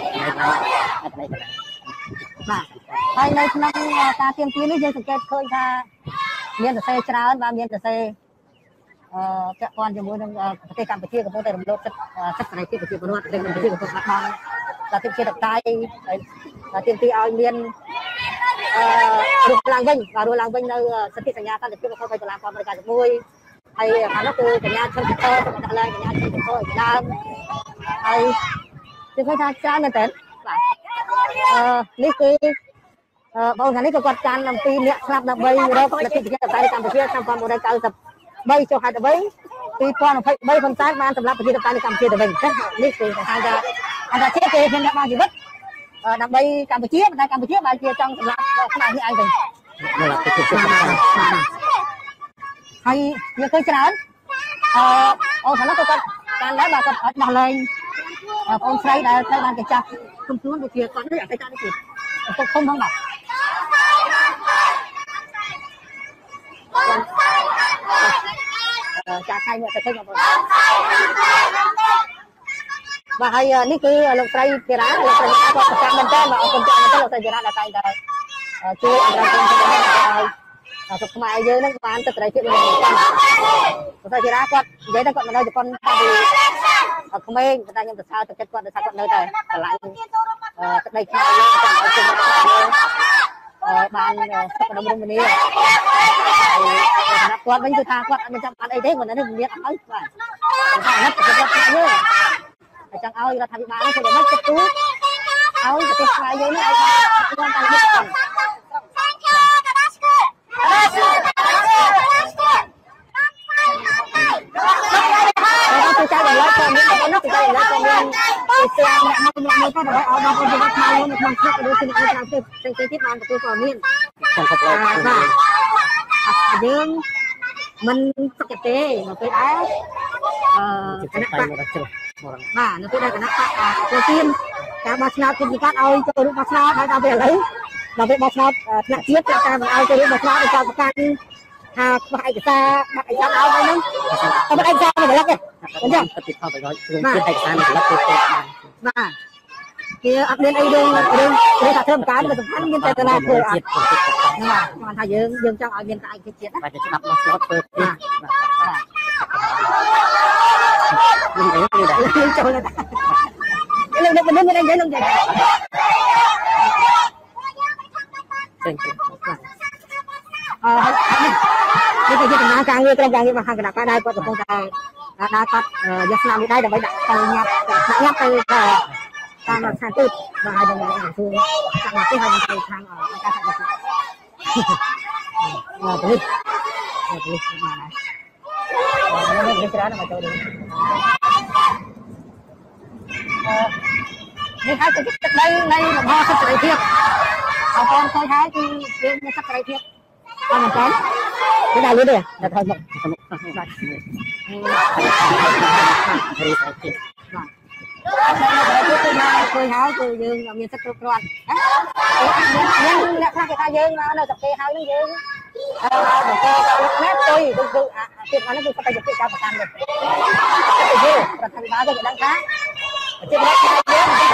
A: បាទហើយនៅក្នុងការទាមទារនេះយើងសង្កេតឃើញថាមានសរសេរច្រើនបាទមានសរសេរពាក់ព័ន្ធជាមួយនឹងប្រទេសកម្ពុជាកំពុងតែរំលោភសិទ្ធិសេរីភាពប្រជាពលរដ្ឋប្រទេសកម្ពុជាកំពុងបាត់បង់លទ្ធិជាតិតៃហើយទាមទារឲ្យមានរស់ឡើងវិញបាទរស់ឡើងវិញនៅសន្ធិសញ្ញាសន្តិភាព23តុលា2011ហើយខាងនោះគឺសញ្ញាឈុនកតទៅដាក់ឡើងសញ្ញាឈុនកតឲ្យដើមហើយគឺឃើញថាច្រើនមែនតើនេះគឺបងខាងនេះក៏គាត់ចានអំពីអ្នកស្លាប់ដើម្បីរកលទ្ធិប្រជាធិបតេយ្យកម្ពុជាឆ្នាំ1993ចុះហេតុអ្វី2023ហ៊ុនសែនបានសម្លាប់ប្រជាធិបតេយ្យនៅកម្ពុជាទៅវិញនេះគឺហៅថាអន្តរជាតិគេខ្ញុំបានជីវិតដើម្បីកម្ពុជាតែកម្ពុជាបែរជាចង់សម្លាប់ខ្មែរនេះឯងវិញហើយយើងឃើញច្រើនអូខាងនោះក៏គាត់បានដែរបាទគាត់អត់ដោះលែងបងស្រីដែលត្រូវបានគេចាប់គុំខ្លួនដូចជាគាត់នេះអតីតនេះគឺពុកឃុំផងបាទចាក់ខៃមកទៅឃើញបងប្អូនបាទហើយនេះគឺលោកស្រីធីរ៉ាលោកស្រីគាត់ប្រកាសមែនតើអរគុណច្រើនមែនតើលោកស្រីធីរ៉ាដែលតែងតែជួយអន្តរាគមន៍ឲ្យសុខខ្មែរយើងនឹងបានទឹកត្រីជាតិរបស់យើងលោកស្រីធីរ៉ាគាត់និយាយថាគាត់មកនៅជប៉ុនតាំងពីក្មេងតែខ្ញុំសរសើរទឹកចិត្តគាត់ដោយសារគាត់នៅតែឆ្លាញ់ទឹកដីខ្មែរយើងចង់ឲ្យជំរុញបានសុខដុមរមនាហើយសម្រាប់គាត់វិញគឺថាគាត់អត់មានចាំបាច់អីទេគាត់នៅនេះមានអត់ឲ្យបាទតែអាណិតប្រទេសខ្មែរយើងតែចង់ឲ្យរដ្ឋាភិបាលធ្វើយ៉ាងម៉េចចិត្តទូឲ្យប្រទេសខ្មែរយើងនេះឲ្យបានតាមនេះផងគឺចៅដល់ឡើយក៏មានបងនោះគឺចៅដល់ឡើយក៏មានពីស្លាមអ្នកមកទៅដើម្បីឲ្យបងប្អូនជីវិតខ្មែរនៅក្នុងស្រុកឬទីនេះក្រៅទៀតផ្សេងទៀតបានទទួលព័ត៌មានបាទយើងមិនសុខទេនៅពេលដែរគណៈបកបាទនៅពេលដែលគណៈបកចូលទៀនការបោះឆ្នោតគុំសង្កាត់ឲ្យចូលរួមបោះឆ្នោតហើយដល់ពេលឥឡូវដល់ពេលបោះឆ្នោតថ្នាក់ជាតិតែមិនឲ្យចូលរួមបោះឆ្នោតឲ្យចោលប្រកាសថាបោះឯកសារបាត់ឯកសារឲ្យហ្នឹងតែបាត់ឯកសារមិនលឹកទេអញ្ចឹងទៅផលប្រយោជន៍រួមជាតិឯកសារមិនលឹកទេបាទគេអត់មានអីរឿងថាធ្វើមិនកើតមិនសំខាន់មានតែតាធ្វើអត់បាទគាត់ថាយើងចង់ឲ្យមានតែឯកជាតិណាបាទច្បាប់មកស្លុតធ្វើទៀតបាទយើងចូលទៅលើនេះមិនមានអីនឹងចេះចេញនេះគឺជាដំណើរការងារក្រុមការងាររបស់គណៈបកដែរគាត់កំពុងតែដើរកាត់យកស្នាមនេះដែរដើម្បីដាក់ទៅញ៉ាប់ទៅតាមរដ្ឋាភិបាលទូតបាទហើយនឹងសួរតាមប្រទេសហើយនឹងទៅខាងការសហជីពបាទនេះបាទនេះច្រើនមកចូលនេះនេះហើយគឺទឹកដីនៃលំហសិទ្ធិសេរីភាពបងប្អូនឃើញហើយគឺយើងមានសិទ្ធិសេរីភាពអត់មែនទេគឺដល់យូរទេដល់ថយមកបាទរីសាច់បាទគឺហើយគឺយើងមានសិទ្ធិគ្រប់គ្រាន់ណាមានអ្នកខ្លះគេថាយើងមកនៅតែគេហើយនឹងយើងបង្កការលុបណាទុយគឺទៀតហ្នឹងគឺគាត់តែជាការប្រកាន់ទេយើងរដ្ឋាភិបាលគេដឹងថាជារដ្ឋាភិបាល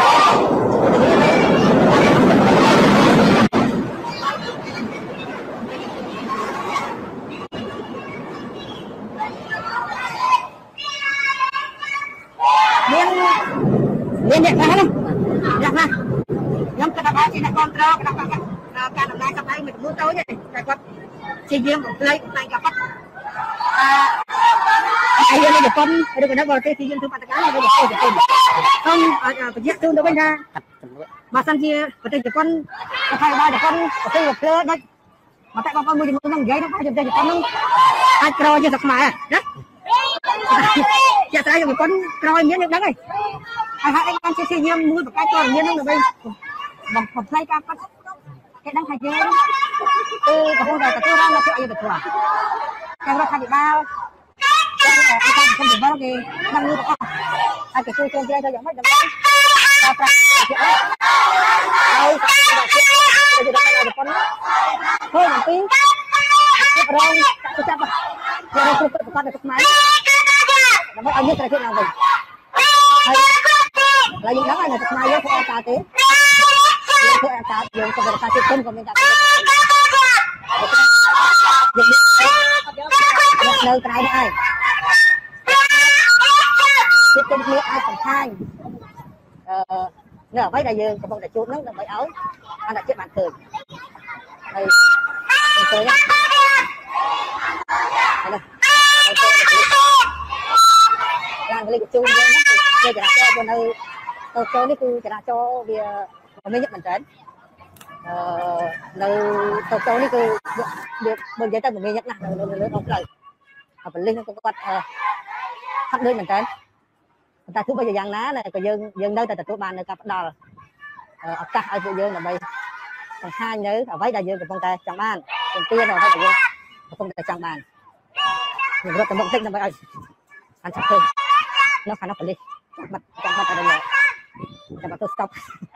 A: មានអ្នកខ្លះណាខ្ញុំគិតថាជាអ្នកគ្រប់គ្រងគណៈបកការដំណើរសម្ដែងមួយចំនួនតូចទេតែគាត់ជាយាមបំភ្លៃបំផ្លាញការប៉ັດហើយយើងនៅជប៉ុនឬក៏នៅបរទេសជាយាមធ្វើបាតកម្មនៅប្រទេសជប៉ុនខ្ញុំអាចបញ្ជាក់ជូនទៅវិញថាបើសិនជាប្រទេសជប៉ុនប្រទេសជប៉ុនប្រទេសភ្លើដូចមកតែបងប្អូនមួយចំនួនហ្នឹងនិយាយថាប្រទេសជប៉ុនហ្នឹងអាចក្រជាស្រុកខ្មែរណាជាស្រ័យជប៉ុនក្រមានយើងដឹងហើយហើយអីបានជាយាមមួយបង្កើតព័ត៌មានហ្នឹងដើម្បីបំផ្លាញការប៉ັດគេដឹងថាយើងគឺកំពុងតែទទួលរងនូវភាពអយុត្តិធម៌ទាំងរដ្ឋាភិបាលទាំងអង្គការសង្គមស៊ីវិលគេដឹងនេះទាំងអស់ហើយគេជួយជ្រោមជ្រែងទៅយ៉ាងម៉េចដើម្បីប្រើប្រាស់ជាហើយប្រជារដ្ឋាភិបាលជប៉ុនធ្វើអំពីភាពរងចាក់ចាប់យកគ្រប់ប្រកាសនៅខ្មែរដើម្បីឲ្យមានប្រទេសឡើងវិញហើយយើងដឹងហើយនៅខ្មែរយើងធ្វើអត់តាទេយើងធ្វើអត់តាយើងទៅរដ្ឋាភិបាលគុំក៏មានការយើងនៅក្រៅនេះហើយជាគុំគ្នាអាចបង្ហាញនៅអ្វីដែលយើងកំពុងតែជួបហ្នឹងដើម្បីឲ្យអន្តរជាតិបានឃើញហើយឃើញណាឡើងលេខជូនយើងហ្នឹងគេចរាចរណ៍នៅ tôi cho đi cứ chả cho vì mấy nhất mình đến nơi tôi cho đi cứ được bên dưới tay một nhất là nơi ông lời ở bên linh cũng có thắp đôi mình đến người ta cứ bây giờ giang ná này có dân nơi tại tụi bạn nơi cặp đò ở cả hai tụi dân là bây còn hai nhớ ở váy đại dương của con tay chẳng ban còn tiên rồi phải dương không tay chẳng bàn mình rất là mong thích là bây ăn chặt hơn nó phải đi chặt mặt ở đây này chặt mặt tôi stop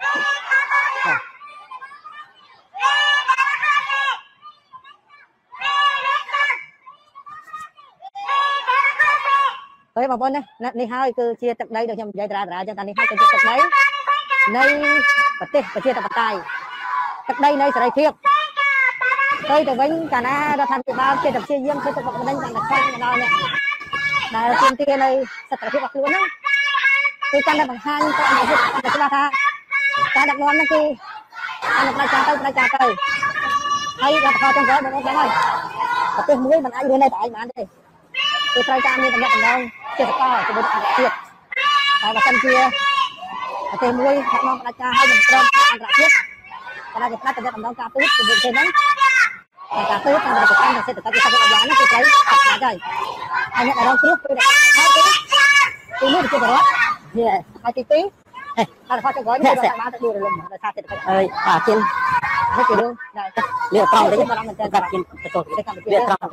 A: tới bà con đấy đi hai cứ chia tập đây được nhầm dây ra cho ta đi hai cứ chia tập đấy đây và chia tập tài tập đây nơi sẽ đây thiệt tôi từ bánh cả na ra thành bao chia tập chia riêng tôi tập bánh bằng đặc sản nào này là tiền tiền này thật là thiệt bạc luôn á tôi căn là bằng hai tôi ăn được cái ba tha cái đặc ngon nó cứ ăn được đại trà cây hay là kho trong gói được không ơi tôi muối bằng ai đưa này tại mà ăn đi tôi trai cam như thằng nhật thằng ngon chưa được to tôi được ăn thiệt tại và sân kia tôi muối thằng ngon đại trà hay mình cơm ăn đặc thiệt cái này kita kerja tentang kartu kemudian kartu yang berkaitan dengan sertifikat kita kerjaan itu saya aja hanya orang terus tidak ini betul betul ya HTP ada foto gói ini sudah bán được rồi mà sao sertifikat trên cái kiểu luôn liệu trồng đấy mà mình gặp trên cái tổ cái campuchia liệu trồng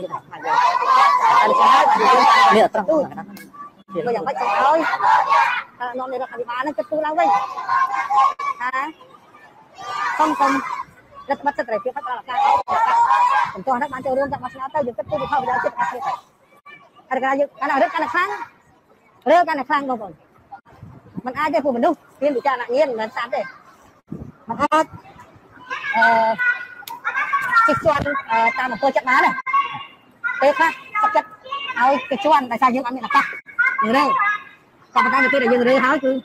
A: liệu trồng bây giờ bắt trồng thôi non này là khai bán nó kết tu lâu vậy không rất mất rất là phía phát ra là caoผมตัวนักบ้านเจอเรื่องจากมาชนะเตอร์อยู่ก็ตู้เข้าไปแล้วจุดอาชีพอะไรกันอยู่การอะไรกันครั้งเรื่องการครั้งบางคนมันอาจจะพูดมันดูเรียนวิจารณ์เงี้ยเหมือนซ้ำเลยมันอาจจิตส่วนตามตัวจัดมาเลยเต้ค่ะจัดเอาจิตส่วนแต่ชายยังอันนี้นะป่ะอย่างเรื่องตอนนั้นอยู่ที่ไหนยังเรื่องเขาคือ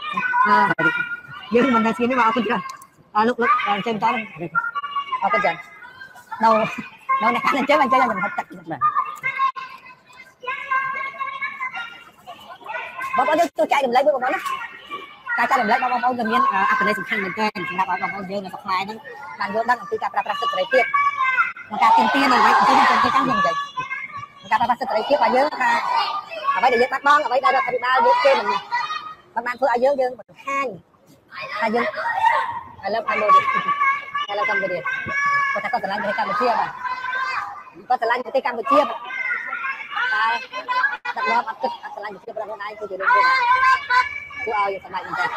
A: ยังมันได้ชี้ไม่มาเอาคนเดียวlúc trên đó cái chân đâu này khá là chế mình chơi mình thật chặt này bao tôi chạy đừng lấy với bọn nó chạy đừng lấy bao gần nhiên cái này khăn mình chơi là bao nhiêu là mai nó bạn vô đang từ cặp ra sự đấy tiếp mà cả tiền rồi vậy cái trang mình vậy cặp ra sự đấy tiếp bao nhiêu ở đây để bắt bóng ở đây đây là cái bao nhiêu chơi mình bạn thôi ở dưới dương hai dương I love Cambodia. Kota kota lain dari Cambodia, Pak. Kota lain dari Cambodia, Pak. Tak lama aktif kota lain dari berapa naik tu jadi dia. Ku au yang sama ini.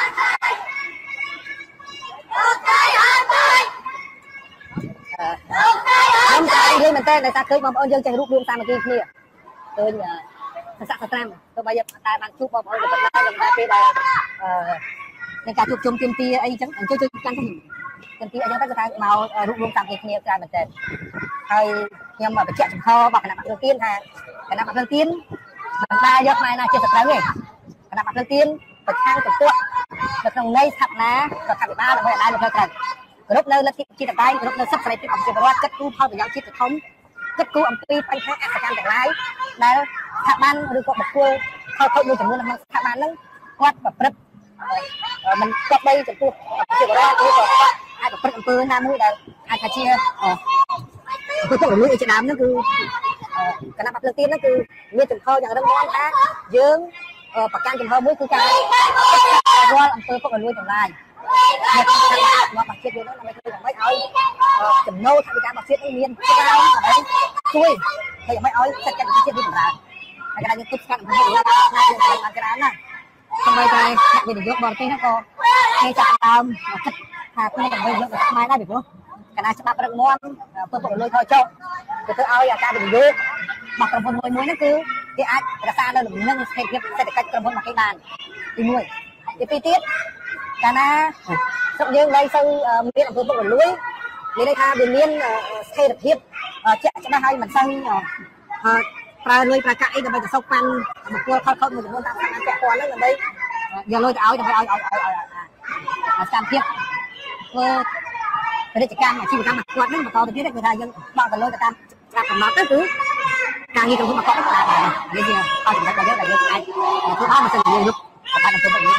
A: Năm nay đi mình tên này ta cưới mong ơn dân chạy rút luôn ta mà kia kia. Tôi sạc tram. Tôi bây giờ ta mang chúc mong ơn được tới gần đây đây. Nên cả chụp chung tiêm tia ấy chẳng chơi căng cái gì tiêm tia anh ta cái màu rút luôn tạm cái kia ra mình tên hay nhưng mà phải chạy kho bọc cái đầu tiên ha cái nắp đầu tiên mình ba giọt này là chưa thật đấy cái nắp đầu tiên phải khang từ tuột được trong đây thật ná và thật ba là bây giờ đây được rồi lúc nơi là chi tập tay lúc nơi sắp lại tiếp tục chơi bóng cất cu thôi phải giáo chi tập thống cất cu âm pi phanh khác áp can lái đây thật ban được có một cô thôi nuôi chồng luôn là thật ban nó quát và bật mình cọp đây chụp cuộc chỉ có ra cái ai bật âm pư nam mũi đây ai thà chia tôi có mũi trên đám nó cứ cái năm đầu tiên nó cứ như chụp khơiอย่างngon khác dương bạc can chụp khơi mũi cứ cay qua âm pư có nuôi chồng lai nó bạc chiết nó là mấy ơi chụp nô thay cái bạc chiết nó miên cái nào đấy chui hay mấy ơi chắc chắn chiết đi ra cái này tôi cắt không được là cái này không bay tay đặc biệt là bờ nó có ngay chặt thà cái này bây giờ mai đã được không cái này sẽ bắt được ngon tôi bỏ lôi thôi cho tôi ao giờ ta đừng vô mặc đồng hồ muối nó cứ cái ai là xa đâu đừng nâng thêm sẽ được cách đồng hồ mặc cái bàn thì muối thì chi tiết cái na xong như đây sau miền tôi bỏ lưới đi đây tha biển miền thay được hiệp chạy cho nó hay mình sangปลาเลยปลาไก่จะไปจะซอกปันมันกลัวเขามันจะโดนตามการแกะก่อนแล้วอย่างนี้อย่าเลยจะเอาจะไปเอาตามเทียบเพื่อเป็นกิจการชีวิตการกวาดนั่นมาต่อจากนี้ได้คือทายยังบอกกันเลยจะตามการทำมาก็คือการที่ตรงที่มาเกาะก็ได้เดี๋ยวเอาถึงได้เยอะได้เยอะไอ้ทุกบ้านมันจะมีลูกการทำตัวแบบนี้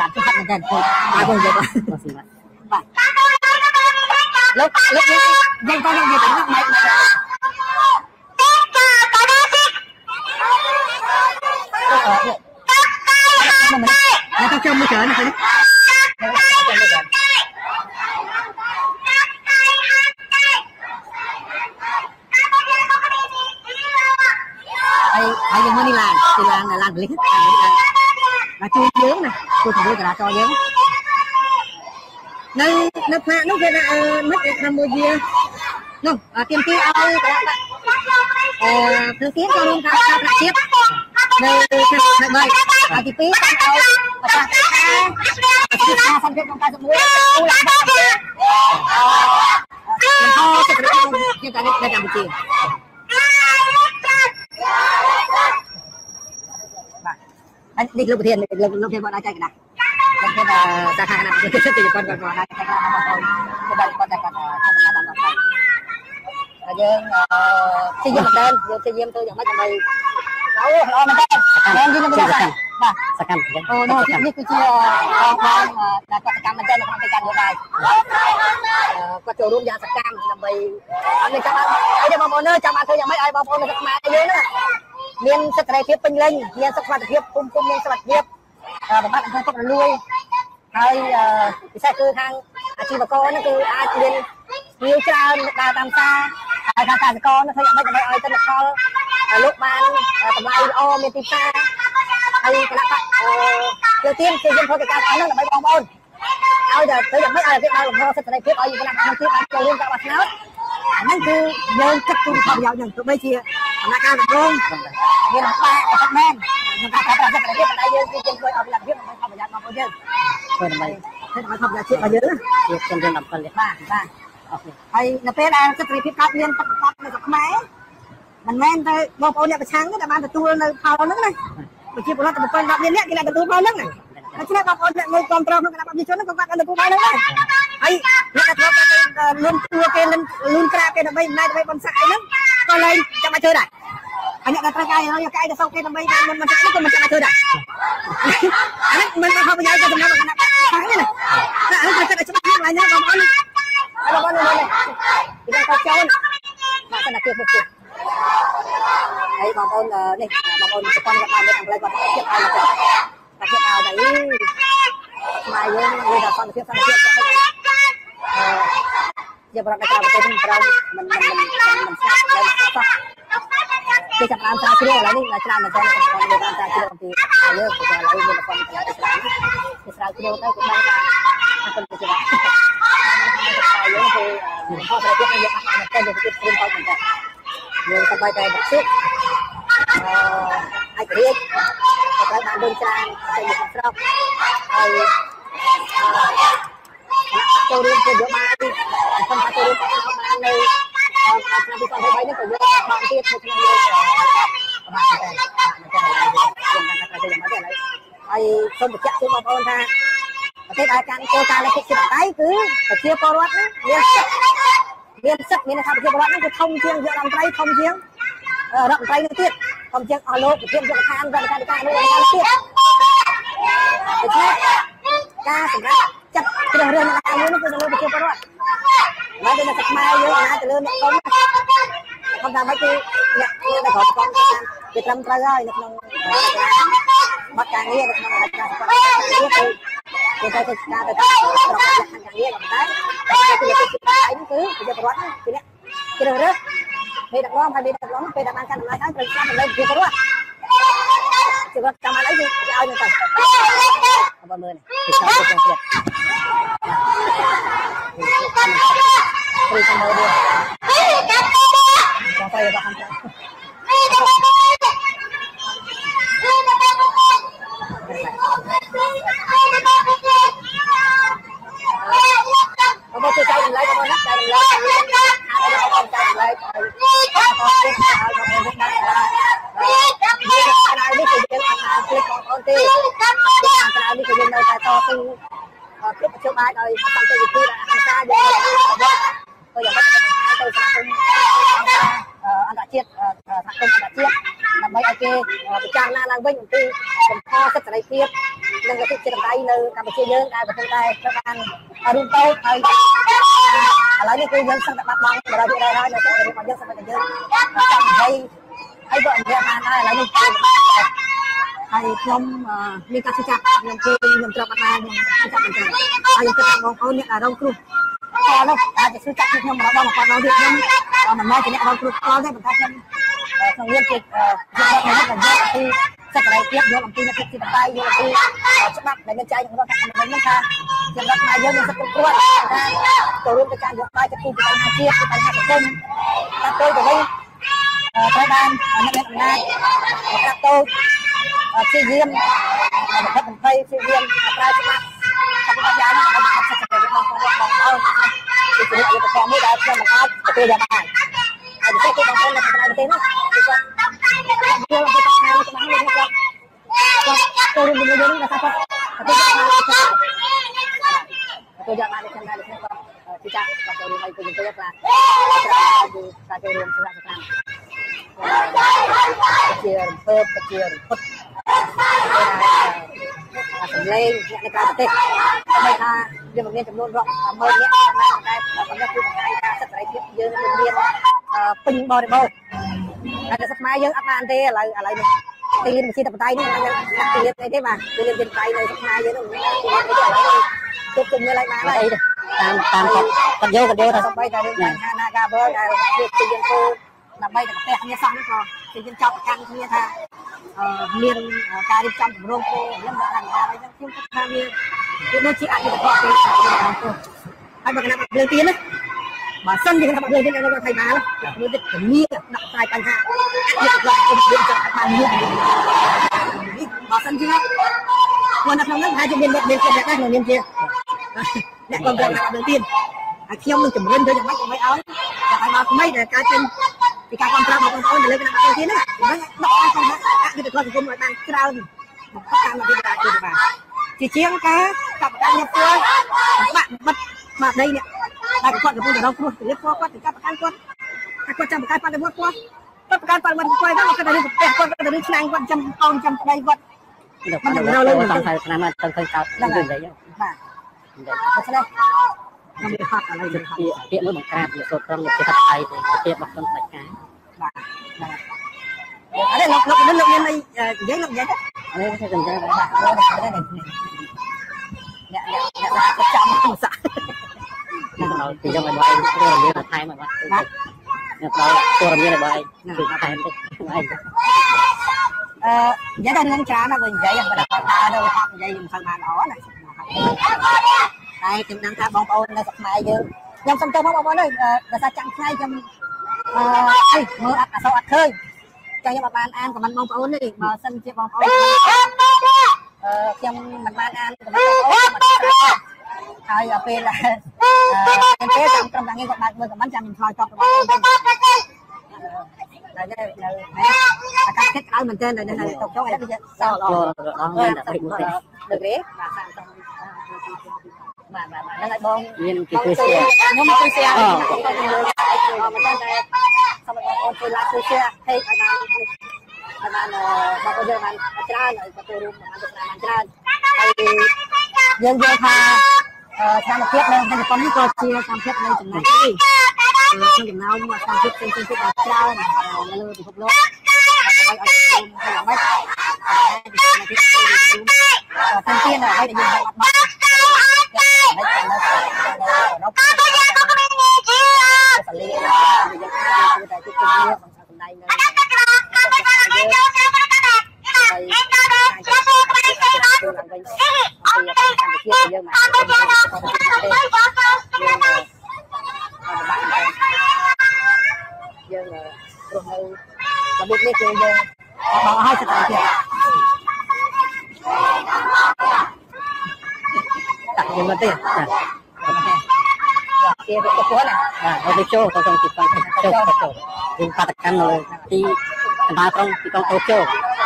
A: การที่พัฒนาการคนมาคนเดียวไปlúc lúc dân con dân gì cũng rất mạnh mà tao trông mới trời này phải đi ai dân mới đi làm thì làm lý là chui dướng này chui thằng đứa là cho dướng nơi nơi pha nó kia là mất làm mùi gì không tiêm tí ao thứ tiếng cho luôn ta lại tiếp nơi nơi bơi thì tí ao và ta xong cái con ta dùng muối u lại ba mình ho cho cái như ta đây làm một chiều anh đi lúc thiền lúc thiền bọn ai chạy cái này cái là ta khai là cái chất thì con đây cái là nó thôi cái đây con đây còn không là làm được đây xây dựng tên xây dựng tôi chẳng mấy trong đây đâu mình đây em đi lên bây giờ bà sakam nó ini kunci katakan menjadi katakan đây có chỗ room yang sakam làm bày anh này các bạn ấy đây bọn ơi chào bạn tôi chẳng mấy ai bọn nó thật mà dưới nữa miền sắc này phía bên lên miền sắc mặt phía cung miền sắc mặt phía và bạn hơi thật là nuôi hơi cái xe cứ thang chi bà con nó cứ ai liền nhiều trà đà tam xa thằng con nó thấy mấy cái ơi tên là con lúc ban tầm lai o miền tây xa hay cái là đầu tiên xây dựng thôi cái cao nó là mấy bom ôn ao giờ tới giờ mấy ai biết bao là sắc này phía ở cái làm tiếp ăn chơi luôn các bạn nóiนั่นคือเดินจับจุ่มความยาวอย่างตัวไม่เชียร์นาการแบบรุ่งเงินปลากับแม่นาการแบบจะเป็นเรื่องอะไรเยอะที่จะเคยเอาไปหลังเรื่องของความประหยัดมาเยอะเคยทำไมเคยทำความประหยัดเชื่อมาเยอะเชื่อจนเรื่องนำกันเลยบ้างไอ้นาเป้ได้สตรีพิพัฒน์เรียนตัดตัดในกับแม่มันแม่แต่บอกเอาเนี่ยไปช้างก็แต่บ้านแต่ตัวในเผานั่นเลยไปเชื่อผมว่าแต่บุคคลแบบนี้เนี่ยกินอะไรแต่ตัวเผานั่นเลยแล้วที่แรกบอกเอาเนี่ยเงินกองตรองมันกระดับดิฉันนั่นก็ว่ากันแต่ตัวเผานั่นเลยไอ้เนี่ยแต่เราไปลุ้นตัวเกณฑ์ลุ้นกราเกณฑ์ทำไมนายทำไมบนสายนั้นก็เลยจะมาเจอได้อันนี้แต่ตะไคร้เราอยากไอ้แต่เศร้าเกณฑ์ทำไมมันสายนั้นก็มันจะมาเจอได้อันนั้นมันเข้าไปย้ายจะทำงานกับทางนี่เลยแต่อันนั้นจะได้ชั่วโมงอะไรเนี่ยบอกเอาเลยเลยที่เราเจ้ามาขนาดเกี่ยวกับไอ้บางคนนี่บางคนจะต้องกับมาในทางไรก็เทียบเอาเลยเทียบเอาแต่ยี่มาเยอะเลยแต่ฟังเทียบจะไม่อย่าประกาศเป็นเรามันที่จะการการเชื่ออะไรนี่นะการมันจะเป็นการเดินการเชื่อที่เยอะกว่าเราเป็นคนที่เราที่เราเชื่อได้ก็ได้การคนที่จะเยอะคือพ่อเราที่เยอะมันก็จะเป็นคนที่จะเงินสบายใจแบบสุดไอ้เรียกแต่การเดินการจะอยู่กับเราไอ้ตัวเรื่องเยอะมากที่คนทำตัวเรื่องมาในการที่คนไทยนี่ก็เยอะบางที่ทุกอย่างเยอะบางแต่ยังไม่ได้อะไรไอ้คนจะจับตัวมาพอนท่าประเทศอาการโคตรอะไรที่แบบไหนคือแต่เชี่ยวปอร์ตนะเรียนสักนี่นะครับเชี่ยวปอร์ตนั่นคือท่องเที่ยวเยอะลำไส้ท่องเที่ยวลำไส้นึกติดท่องเที่ยวอโลกเที่ยวจะทานกันการนู่นการติดแต่ที่การสำหรับจับเรื่องอะไรนี่คือเราไปเที่ยวปอร์ตแล้วเป็นสักไม้เยอะนะแต่เรื่องนี้เขาทำให้คือเนี่ยในของกองจะทำกระไรในของบัตรการเรียนในของการสปอร์ตเรียนคือจะเป็นการแต่เราอยากทำการเรียนแบบนั้นคือจะเป็นอะไรนั่นคือจะปอร์ตคือเนี่ยคือเรื่องไปดักล้อมไปดักล้อมไปดักมันกันอะไรทั้งเป็นการเป็นเที่ยวปอร์ตจะว่าทำอะไรดีจะเอาอย่างไรเอาบอลมือเนี่ยคือชอบเป็นเสียberi sama dia. Yang saya bahkan. Apa tu saya mulai kamu nak saya mulai. Saya mulai. Ini kerja anak konti. Anak ini kerja dari kata tu. Tiếp trước bài rồi xong tôi đi là ăn xa đi tôi giờ bắt đầu tôi sang anh đã chiết thằng công đã chiết ដើម្បីឲ្យគេពិចារណាឡើងវិញអំពីកំហុសសិទ្ធិសេរីភាពនិងលទ្ធិជាតិដៃនៅកម្ពុជាយើងដែលកំពុងតែត្រូវបានរួមតូចហើយឥឡូវនេះគឺយើងសឹងតែបាត់បង់100%ហើយនៅក្នុងរបស់យើងសឹងតែយើងចង់និយាយហើយក៏និយាយបានដែរឥឡូវនេះហើយខ្ញុំមានការជឿចាប់ខ្ញុំគឺខ្ញុំត្រូវបានខ្ញុំជឿចាប់មែនទែនហើយខ្ញុំគិតថាបងប្អូនអ្នករងគ្រោះតនោះអាចจะជឿចាប់ខ្ញុំម្ដងមកគាត់មកទៀតខ្ញុំមិនមែនជាអ្នករងគ្រោះតទេប៉ុន្តែខ្ញុំក្នុងនាមជាពីសិទ្ធិសេរីភាពយល់អំពីលទ្ធិជាតិដៃយល់អំពីច្បាប់ដែលមានចែងក្នុងរដ្ឋធម្មនុញ្ញនេះថាជារដ្ឋខ្មែរយើងមានសិទ្ធិគ្រប់គ្រាន់ថាចូលរួមទៅការយកបាយទៅពីបញ្ហាជាតិពីបញ្ហាសង្គមតាមទៅវិញត្រូវបានអ្នកមានអំណាចក្រាបតូចព្យាយាមបំផិតព្យាយាមប្រើច្បាប់សម្រាប់យ៉ាងណាឲ្យសិទ្ធិសេរីរបស់បងប្អូនជាជំនឿយុទ្ធសាស្ត្រមួយដែលខ្ញុំមិនអាចទទួលយកបានហើយពិសេសគឺបងប្អូននៅក្នុងប្រទេសនេះគឺគាត់យល់ពីបញ្ហារបស់ខ្លួនគាត់ចូលរួមជាមួយយើងថាគាត់ទទួលយកបានទទួលយកបានខ្ញុំដែរខ្ញុំគាត់ទីចាក់គាត់ចូលរួមឲ្យគុំទៅថាច្រើនគឺការចូលរួមសម្រាប់សកម្មជារំភើបជារំភើបសម្លេងអ្នកនៅក្រៅប្រទេសដើម្បីថាយើងមានចំនួនរាប់ម៉ឺននាក់តែប៉ុន្តែគឺបង្ហាញថាសិទ្ធិសេរីភាពយើងមានពេញបរិបូរណ៍តែសិទ្ធិខ្មែរយើងអត់បានទេឥឡូវនេះទីលានវិទ្យាបតៃនេះមិនដឹងទីលានអីទេបាទទីលានវិទ្យាបតៃនៅស្រុកខ្មែរយើងនោះទុកទៅមើលឲ្យបានហើយតាមគាត់យកថាសំបីតែរឿងបញ្ហា Nagabel ដែលវាជាយើងធ្វើដើម្បីតែប្រទេសគ្នាសោះនេះក៏ជាយើងចោទប្រកាន់គ្នាថាមានការរៀបចំគម្រោងធ្វើរឿងមកដល់ហើយខ្ញុំគិតថាវាដូចជាអយុត្តិធម៌ពេកហើយបើគណៈបកភ្លើងទៀនណាបើសិនជាគណៈបកភ្លើងទៀននៅថៃបានមួយទៀតជំនាញដាក់ស្រាយបញ្ហាអយុត្តិធម៌គុំយើងចង់បានយូរនេះបើសិនជាគាត់នៅក្នុងនោះហើយជាមានអ្នកដែរក្នុងនាមជាអ្នកគ្រប់គ្រងគណៈបកភ្លើងទៀនហើយខ្ញុំនឹងជំរុញទៅយ៉ាងម៉េចដើម្បីឲ្យមកថ្មីដែលកើតចេញពីការគ្រប់គ្រងរបស់បងប្អូនទៅលើគណៈបកភ្លើងទៀនហ្នឹងមិនដាក់ឲ្យផងអយុត្តិធម៌សង្គមឲ្យបានច្រើនបំផុតតាមវិធីការជួយបានជាជាងការកັບកាន់អ្នកធ្វើបាក់បិទមកដីនេះតែគាត់កំពុងតែរងគ្រោះទៅលើគាត់ទៅកັບកាន់គាត់ថាគាត់ចាំបង្កើតបដិវត្តគាត់បង្កើតបដិវត្តគាត់ហ្នឹងគាត់ទៅលើផ្ទះគាត់ទៅលើឆ្នាំងគាត់ចាំកូនចាំប្តីគាត់មិនទៅលើសង្ស័យឆ្នាំមកទៅឃើញកោតហ្នឹងនិយាយបាទដូច្នេះខ្ញុំនិយាយហត់ឥឡូវពាក្យមួយបង្ក្រាបជាសូត្រត្រង់ជាថាថៃទៅជារបស់ក្នុងស្ដេចការបាទអរេលោកមានន័យនិយាយលោកនិយាយទៅអរេគឺនិយាយបាទអ្នកចាំមកសាដល់ពីយើងឲ្យបងព័ត៌មានថែមឲ្យបាទអ្នកដល់ព័ត៌មានឲ្យបងគឺថែមតិចឯងនិយាយតែរឿងច្រើនណាស់វិញនិយាយបើថាទៅហត់និយាយមិនសូវបានល្អណាតែខ្ញុំដឹងថាបងប្អូននៅស្រុកខ្មែរយើងខ្ញុំសុំទោសបងប្អូនអើយដោយសារចាំថ្ងៃខ្ញុំមើលអត់ឃើញចឹងខ្ញុំអត់បានអានខមមិនបងប្អូនទេបើសិនជាបងប្អូនខ្ញុំមិនបានអានខមមិនបងប្អូនហើយពេលពេលចាំត្រឹមតែគាត់បានមើលខមមិនចាំខ្ញុំឆ្លើយតបរបស់បងប្អូននៅអាកាសធាតុក្តៅមែនទែននៅតុកចុងអីវាសល្អដល់មែនតែមួយទេលើកទេបាទហ្នឹងហើយបងមានគេជួយshareខ្ញុំជួយ share មិនតែសូមបងប្អូនជួយ like ជួយ share ให้ឲ្យបានបងប្អូនយើងបានច្រើនឲ្យចូលរួមបានទស្សនាបានច្រើនហើយយើងយល់ថាស្ថានភាពនៅជប៉ុននេះក៏ជាស្ថានភាពនៅចំណុចនេះក្នុងចំណោមស្ថានភាពផ្សេងៗទៀតបានច្រើននៅលើពិភពលោកដើម្បីឲ្យចូលរួមទៅអ្វីតែទីនអ្វីដែលយើងបានអត់បានហើយនៅអឺរ៉ុបសាលីយើងតែទីក្រុងនេះបងសំដែងនៅហើយឡើងវិញពីកម្ពុជាយើងមកយើងរស់នៅរបៀបនេះគឺយើងបងឲ្យស្ថិរភាពតាក់យើងមកទេគេទៅគាត់ណាបាទទៅចូលទៅក្នុងទីក្រុងចូលយើងបាតកម្មនៅទីកណ្ដាលក្រុងទីក្រុងតូក្យូ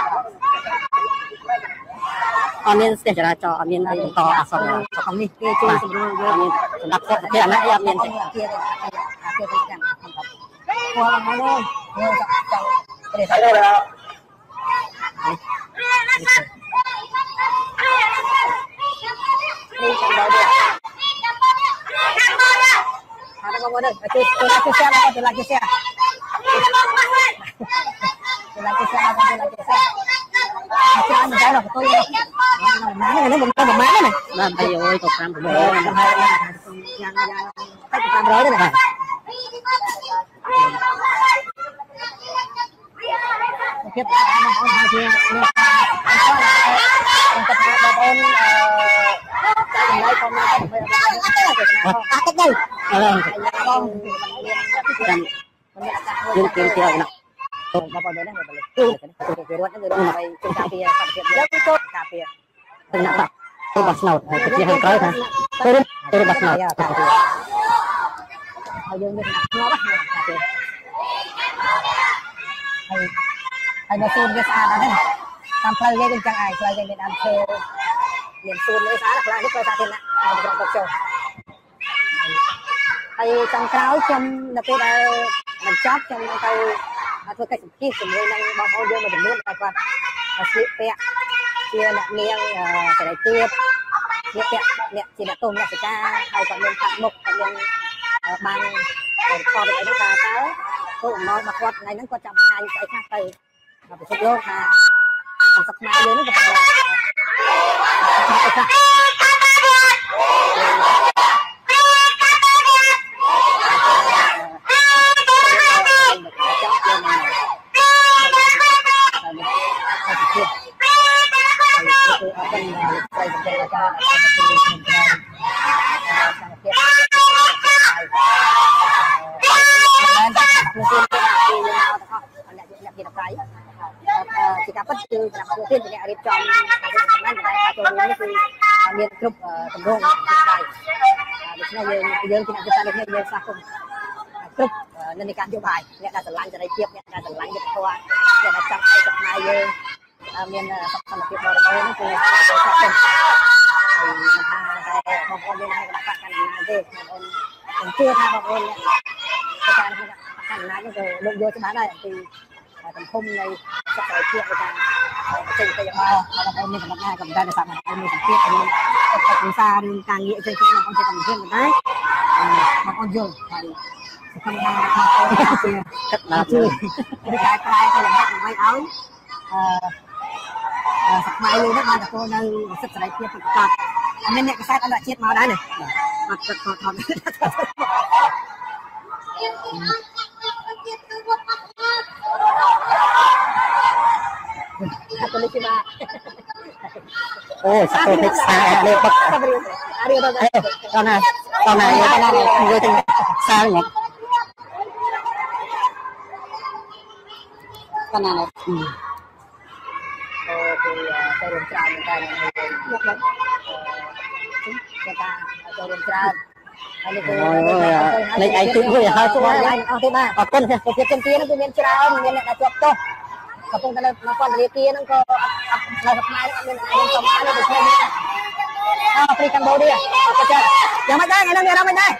A: អត់មានស្ទះចរាចរណ៍អត់មានអីបន្តអាសន្នក្នុងនេះគេជួយសម្រួលយើងមានសម្រាប់សុខភាពអនាគតអត់មានទេគេទៅចាំគាត់មកហើយយើងចង់ព្រះนี่จังเลยเดียวada ngomong deh, itu lagi siapa? Itu lagi siapa? Itu lagi siapa? Macam mana dah? Tôi mana ini bukan mana nih?
C: Nah, ayo itu kan
A: yang cái cam rồi đấy này. Tiếp theo là ông hai chị untuk babon đây không cách đây
C: kêu nè
A: babon đây nggak boleh keruat itu dong sampai cakapi ya sampai cakapi ya
C: kenapa itu bas laut kecil yang kau kan turun bas laut
A: yaเอาយើងមានដាក់ធ្លាប់ហ្នឹងហើយនៅសួនវាស្អាតណាស់តាមផ្លូវគេគឺចឹងឯងផ្លូវគេមានដើមឈើមានសួនវាស្អាតខ្លាំងនេះផ្លូវសាធារណៈហើយក្រុមទៅចូលហើយចុងក្រោយខ្ញុំនៅពេលដែលបញ្ចប់ខ្ញុំទៅធ្វើកិច្ចសម្ភាសជាមួយនឹងបងប្អូនយើងមួយចំនួនដែលគាត់ស្លៀកពាក់ជាអ្នកនាងសេរីទៀតស្លៀកពាក់អ្នកជាអ្នកទោសអ្នកសិកាហើយគាត់មានកាត់មុខគាត់មានបានគាត់ទៅថាតើគោលបំណងរបស់គាត់ថ្ងៃហ្នឹងគាត់ចង់បង្ហាញស្អីខ្លះទៅពិភពលោកថាអសខ្មែរយើងហ្នឹងក៏បានជាការពិតគឺគណៈកម្មការជាអ្នករៀបចំការធ្វើដំណើរតែការចូលរួមនេះគឺមានគ្រប់ទម្រង់ដែរដូច្នេះយើងជាអ្នកវិទ្យាសាស្ត្រនេះយើងស្វាគមន៍គ្រប់និន្នាការនយោបាយអ្នកដែលស្រឡាញ់សេរីភាពអ្នកដែលស្រឡាញ់យុត្តិធម៌អ្នកដែលចង់ឲ្យខ្មែរយើងមានសុខសន្តិភាពបរិបូរណ៍នេះគឺស្វាគមន៍ហើយមិនថាតែបងប្អូនយើងឲ្យគណៈបកកណ្ដាលអំណាចទេបងប្អូនខ្ញុំជឿថាបងប្អូនអ្នកការគណៈបកកណ្ដាលអំណាចនេះក៏លោកយកច្បាស់ដែរអំពីសង្គមនៃសកលភាពនៃការចេញទៅយកបងប្អូនមានកំណត់ដែរក៏មិនដែរថាបងប្អូនមានសម្ពាធមានទឹកភាសាឬការងារផ្សេងៗបងប្អូនចេះតែនិយាយមិនដែរបងប្អូនយល់ហើយសកម្មភាពបងប្អូនជាទឹកដល់ជួយឬការក្លាយទៅយ៉ាងម៉េចដើម្បីឲ្យសកលយើងនេះបានទទួលនៅសិទ្ធិសេរីភាពពិតប្រាកដមានអ្នកកសែតអន្តរជាតិមកដែរនេះអត់ទឹកថតAku lucu banget.
C: Oh, satu pizza lepek. Karena gue tinggal salnya. Karena
A: Oh, saya belum cerah kan. Kita belum cerah.
C: Lấy ai tự vui hả?
A: Tôi thế ba. Con việc chân tiên nó cứ miền trao, miền này là chuột to. កំពុងតែនៅនគររាជាហ្នឹងក៏នៅខ្មែរមានសំខាន់ទៅផ្សេងពីកម្ពុជាក៏ចាយ៉ាងម៉េចដែរថ្ងៃនេះមានអារម្មណ៍មិនដែរ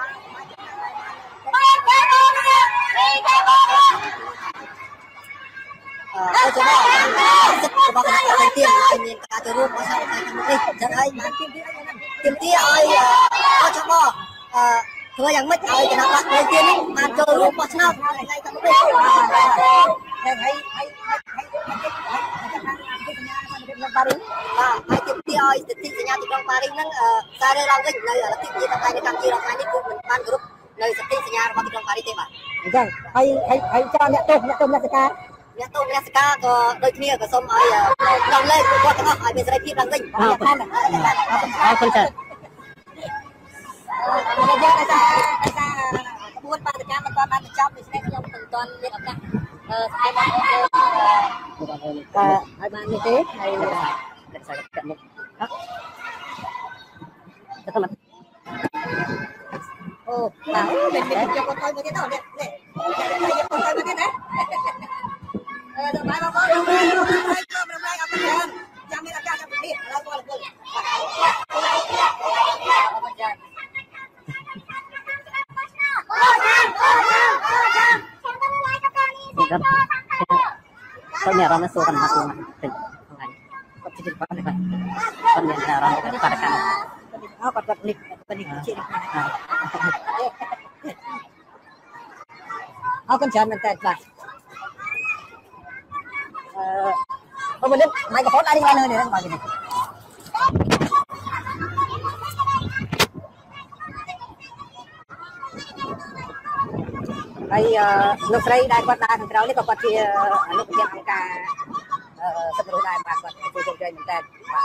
A: អូចាំសិទ្ធិរបស់គណៈកម្មការទៀនមានការចូលរួមរបស់សាធារណនេះចឹងហើយបានទៀមទាឲ្យអចបធ្វើយ៉ាងម៉េចឲ្យគណៈកម្មការទៀននេះបានចូលរួមបោះឆ្នោតថ្ងៃកម្ពុជាហើយបារីហើយទីទីឲ្យស្ថិតិសញ្ញាទីក្រុងប៉ារីសហ្នឹងសាររើឡើងវិញនៅលទ្ធិជាតិតែនៅកម្ពុជារបស់នេះគឺមិនបានគ្រប់នៅស្ថិតិសញ្ញារបស់ទីក្រុងប៉ារីសទេបាទអញ្ចឹងហើយច្រើនអ្នកទោសអ្នកសកាក៏ដូចគ្នាក៏សូមឲ្យដល់លេខគាត់ទាំងអស់ឲ្យមានសេរីភាពឡើងវិញអរគុណច្រើនយើងថាក្បួនបាតកម្មមិនបានបញ្ចប់ដូច្នេះខ្ញុំមិនទាន់មានឱកាសស្អែកបងប្អូនឲ្យបាននេះទេហើយតែសាច់កាត់មុខទៅតាមអូបាទមានយកគាត់ទៅមួយទៀតទៅនេះយកគាត់ទៅមួយទៀតណាដល់បាយបងប្អូនរំលែកអត់ច្រើនចាំមានឱកាសចាំពីឥឡូវគាត់ទៅ
C: Kan, saya ni ramai sukan hati mati.
D: คนមានតែអារម្មណ៍គាត់កាន់
A: គាត់នេះជាអរគុណច្រើនមែនតើបាទបើមិនម៉ៃក្រូហ្វូនអាចឡើងនេះហ្នឹងបាទនេះហើយលោកស្រីដែលគាត់ដើរខាងក្រៅនេះក៏គាត់ជាអនុប្រធានអង្គការសិទ្ធិមនុស្សដែរបាទគាត់ជួយជម្រាបមែនតើ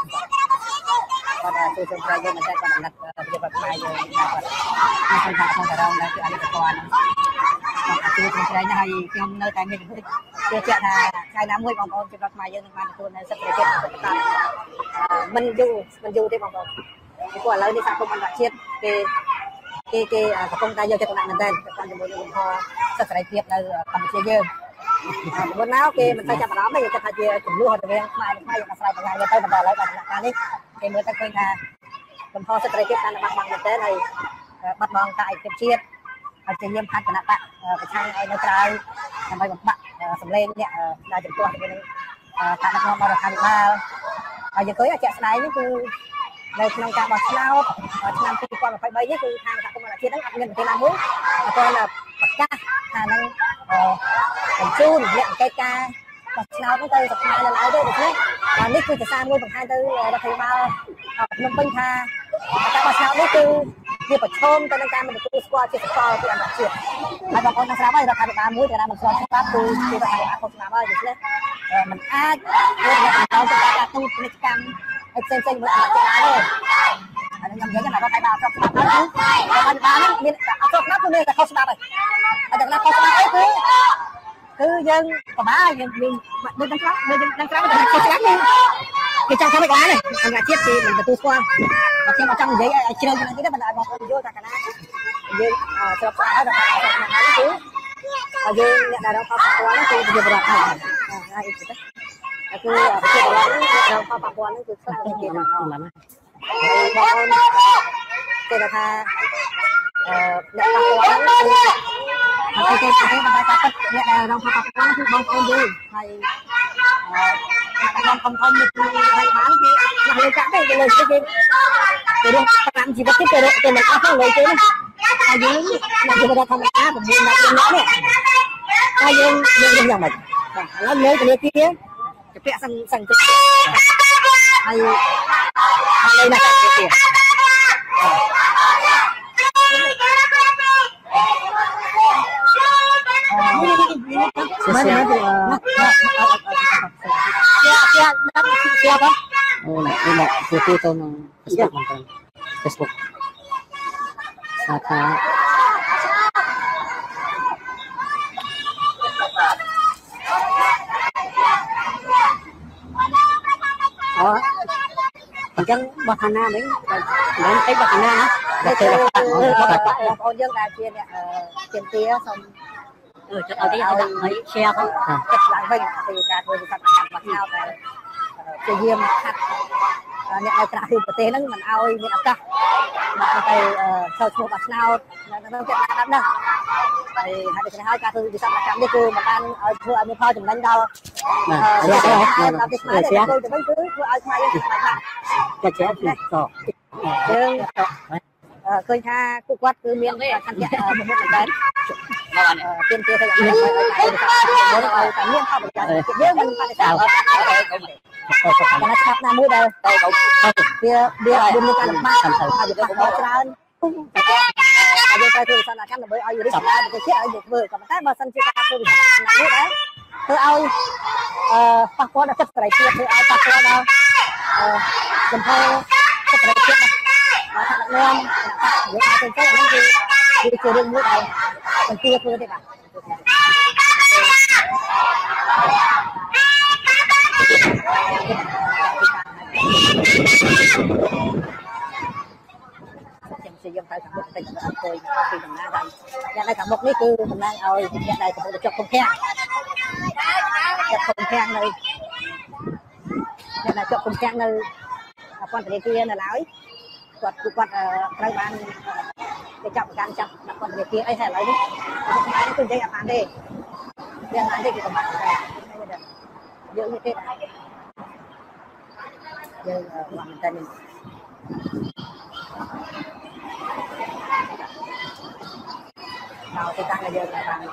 A: គាត់ជួយជម្រាបយើងមែនតើគាត់ដំណឹងប្រជាប្រដ្ឋខ្មែរយើងគាត់មានសង្ឃឹមក្នុងតារងដែលគឺអនុប្រព័ន្ធជួយជម្រាបណាស់ហើយខ្ញុំនៅតែមានជំនឿជឿជាក់ថាថ្ងៃណាមួយបងប្អូនប្រជាប្រដ្ឋខ្មែរយើងនឹងបានទទួលនៅសិទ្ធិសេរីភាពពិតប្រាកដមិនយូរទេបងប្អូនពីព្រោះឥឡូវនេះសហគមន៍អន្តរជាតិគេកំពុងតែយកចិត្តទុកដាក់មែនតើតាមជាមួយនឹងលំហសិទ្ធិសេរីភាពនៅកម្ពុជាយើងមុនមកគេមិនសូវចាប់អារម្មណ៍ទេគេគិតថាជាចំនួនរវាងខ្មែរនិងខ្មែរយើងអាស្រ័យបង្ហាញទៅបន្តឥឡូវដល់ដំណាក់កាលនេះគេមើលទៅឃើញថាលំហសិទ្ធិសេរីភាពកាន់តែបាត់បង់មែនតើហើយបាត់បង់ការឯកភាពជាតិហើយជាយាមផាត់គណៈបកប្រឆាំងឲ្យនៅក្រៅដើម្បីបំផាក់សម្លេងអ្នកដែលជំទាស់ទៅនឹងការដឹកនាំរបស់រដ្ឋាភិបាលហើយយើងឃើញជាក់ស្ដែងនេះគឺនៅក្នុងការបោះឆ្នោតឆ្នាំ2023នេះគឺខាងសហគមន៍អន្តរជាតិហ្នឹងអត់មានប្រទេសណាមួយគាត់ប្រកាសថានឹងបញ្ជូនអ្នកអង្កេតការបោះឆ្នោតហ្នឹងទៅសប្តាហ៍នៅឡើយទេដូច្នេះនេះគឺជាសារមួយបង្ហាញទៅរដ្ឋាភិបាលភ្នំពេញថាការបោះឆ្នោតនេះគឺជាប្រឈមទៅនឹងការមិនទទួលស្គាល់ជាសកលពីអន្តរជាតិហើយបងប្អូននឹងស្រាប់ហើយរដ្ឋាភិបាលមួយដែលមិនស្គាល់ច្បាប់គឺជារដ្ឋាភិបាលខុសច្បាប់ហើយដូច្នេះมันអាចយកអ្នកបន្តទៅការទូតពាណិជ្ជកម្មឲ្យផ្សេងៗមួយអត់បានទេហើយខ្ញុំនិយាយថារដ្ឋាភិបាលអត់ស្គាល់ច្បាប់ហ្នឹងរដ្ឋាភិបាលនេះមានអត់ស្គាល់ច្បាប់គឺមានតែខុសច្បាប់ហើយតែដល់ខុសច្បាប់អីគឺយើងប្រមាយើងមានដូចទាំងខ្លះដូចទាំងខ្លះតែខុសច្បាប់គេចង់ធ្វើមិនបានទេអន្តរជាតិគេមិនទទួលស្គាល់ខ្ញុំអត់ចង់និយាយឲ្យជ្រៅជាងនេះទេប៉ុន្តែបងប្អូនយល់ថាកណាយើងស្របស្អាតហើយដល់ស្របស្អាតគឺយើងអ្នកដែលរកផលប៉ះពាល់ហ្នឹងគឺប្រជាពលរដ្ឋហើយហើយគឺប្រជាពលរដ្ឋនេះរកផលប៉ះពាល់ហ្នឹងគឺខ្លាំងជាងគេណាស់ហើយបងប្អូនគេថាអ្នកប៉ះពាល់ហ្នឹងគឺគេបន្តការពិតអ្នកដែលរងផលប៉ះពាល់គឺបងប្អូនយើងហើយបងកំនេះគឺហើយបានគេណាស់លើចាក់ទេគេលើគេរកតាមជីវិតគេមិនអស់ហ្នឹងលើគេណាហើយយើងអ្នកជីវិតធម្មតា9អ្នកនេះហើយយើងយ៉ាងម៉េចបាទឥឡូវលើធនាគារជាពាក់សឹងទឹកហើយលើណាធនាគារsiapa? Oh, ini foto itu nang Facebook. Saka. Oh, Chẳng bạc hà na đấy, đến thấy bạc hà na á, bạc con dân là chia tiền tía xong cho ở đây thấy xe không, chụp lại hình thì cả thôi thì các bạc nào tại chơi game thật, nhận lại trả tiền của tiền mình ao mình ăn cả, mà cái sau chụp bạc nào nó chụp lại lắm đâu, thì hai đứa hai cả thôi thì sao mà chạm đi cứ mà ăn vừa ăn thôi chừng đánh đâu, làm cái máy để tôi vẫn cứ vừa ăn máy thì bạn cái chết này,เคยท่ากุกวัดคือเมียนทันแก่เป็นเหมือนกันเตรียมเตรียมขยันแต่เมียนเข้าไปกันเยอะมันไปสาวแต่ละชับหน้ามือเดียวเบียร์มีการบ้านอาจจะปักหัวร้านอาจจะไปถึงสถานการณ์แบบเอาอยู่ที่สองอาจจะเชื่อเอาอยู่เบอร์กับมันแต่มาสันติภาพคือหนักนิดนะคือเอาปักหัวแบบใส่เชือกคือเอาปักหัวเราเป็นพอใส่เชือกmà thật là ngon, nếu ai cần chơi nó thì chưa đừng mua đâu, còn chưa thôi đấy bạn. Sử dụng phải một tình trạng tôi khi mình đang làm, nhà này cả một cái cứ mình đang ơi, nhà này cũng được chọc không khen này, nhà này chọc không khen nơi, con cái kia là lái. quạt rau ban để chọc gan chọc đặt con về kia ấy hay lấy đi cái này từng dây ăn đi thì các bạn giữ như thế này យើងមកតែនេះដល់ទៅតាំងយើងបានគាត់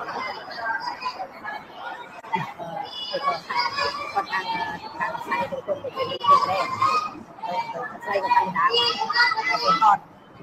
A: ខាងស្នៃទៅគុំទៅជានេះទេស្នៃក៏តាំងដែរទៅថត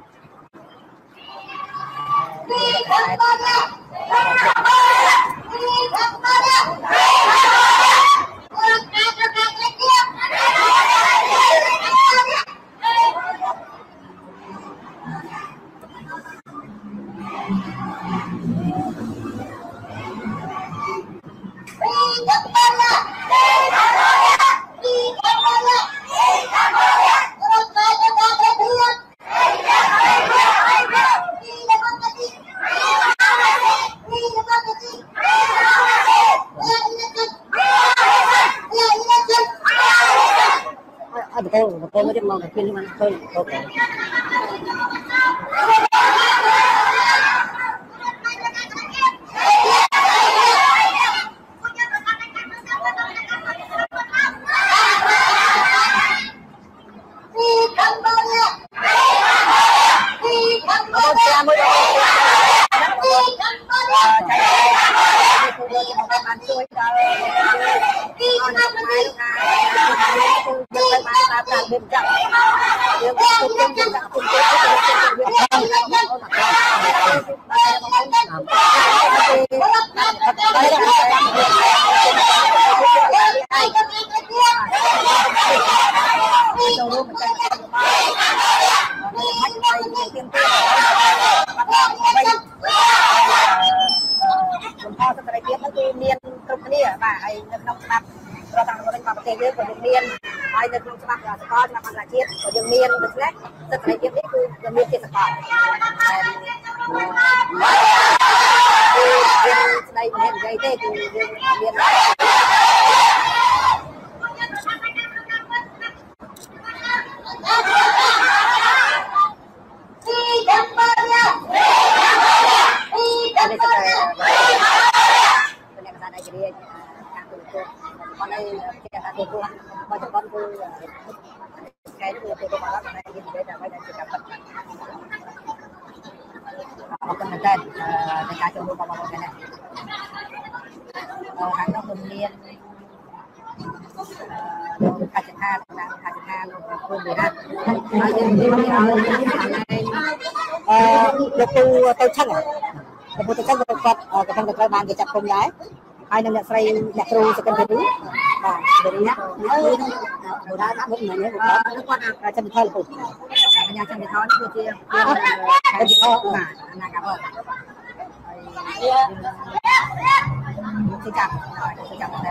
A: betul dia mau bikin mana betul okeមានគ្រប់គ្នាបាទហើយនៅក្នុងច្បាប់រដ្ឋធម្មនុញ្ញរបស់ប្រទេសយើងក៏មានហើយនៅក្នុងច្បាប់សកលច្បាប់អន្តរជាតិក៏យើងមានដូច្នេះសិទ្ធិសេរីភាពនេះគឺយើងមានជាសកលយើងស្ដីមិននិយាយទេគឺយើងមានcòn đây cái là tiền luôn bao giờ con tôi cái nó tiền của bạn này như thế là bây giờ chỉ cần tập một con tênในการชมรมประมงกันเนี่ยทางนอกโรงเรียนการจัดการการจัดการโรงเรียนนะเอาเรื่องนี้เอาในលោកគ្រូទៅឆឹងលោកគ្រូទៅឆឹងគាត់កំពុងតែត្រូវបានគេចាប់គុំដែរហើយនឹងអ្នកស្រីអ្នកគ្រូសកលវិទ្យាបាទវិរិយៈបុរាណដាក់មុខហ្នឹងគាត់ចាំផលពុទ្ធបញ្ញាចាំផលគឺជាវិធីបាទអនាគតហើយជាចាប់តែ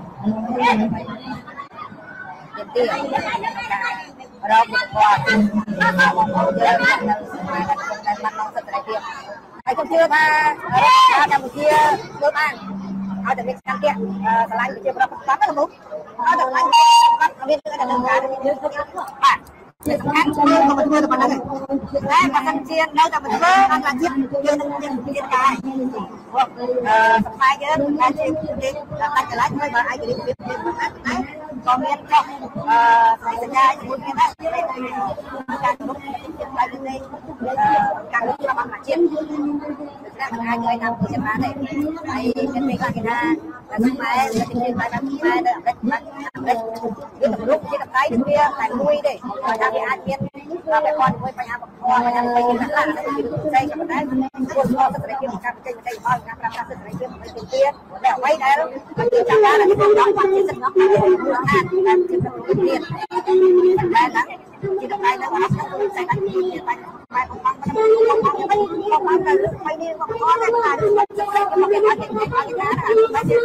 A: ទៀតទៀតការរកវិទ្យាបងប្អូនយើងនៅសម័យដែលកំពុងតែបានមកសិទ្ធិសេរីភាពហើយខ្ញុំជឿថាកម្ពុជាធ្វើបានឲ្យតែមានការឆ្លាញ់ប្រជាប្រដ្ឋបាត់ទៅនោះឲ្យតែឆ្លាញ់បាត់មានការដំណើរការយើងធ្វើបាទសំខាន់យើងមកធ្វើតែប៉ុណ្្នឹងតែបើសិនជានៅតែមិនធ្វើអន្តរជាតិយើងនឹងមានការសម្ដែងយើងដែលជាគេដាច់ឆ្លាញ់ហើយបើឯករាជ្យភាពមានប៉ុណ្ណាតែក៏មានចុះសញ្ញាជាមួយគ្នាដែរការគោរពជាតិផ្លៃទៅនេះការគោរពច្បាប់អន្តរជាតិដូច្នេះមិនអាចឲ្យតាមទៅច្បាប់ទេហើយមានពេលខ្លះគេថាតែខ្មែរទៅជាបែបខ្មែរនៅអាមេរិកវាតម្រុកជាតម្លៃនឹងវាតែមួយទេថាវាអាចមានតែគាត់ជាមួយបញ្ហាបង្កបញ្ហាផ្សេងៗខ្លះផ្សេងក៏ដែរព្រោះស្គាល់សិទ្ធិសេរីភាពការបញ្ចេញមតិឲ្យការប្រើប្រាស់សិទ្ធិសេរីភាពមិនទានតែអ្វីដែលជាចាការដែលខ្ញុំចង់បានជាសិទ្ធិរបស់ខ្ញុំថាតាមជាប្រភេទទៀតតែដល់ជាតម្លៃនៅអត់ក្នុងផ្សេងៗទៀតបែបបែបបំផាំងទៅលើទៅបីនេះមកអត់តែថាខ្ញុំមិនអាចនិយាយឲ្យគេថាបែបជា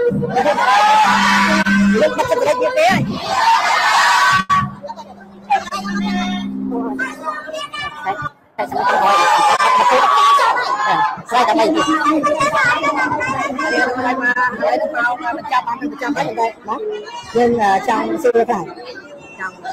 A: លើកមកសិទ្ធិសេរីភាពទេតែស្គាល់ស្រីតែមិនទៀតយើងឡើងមកហើយមកបញ្ចប់បានបញ្ចប់ហើយដែរណាយើងចង់សួរថាចង់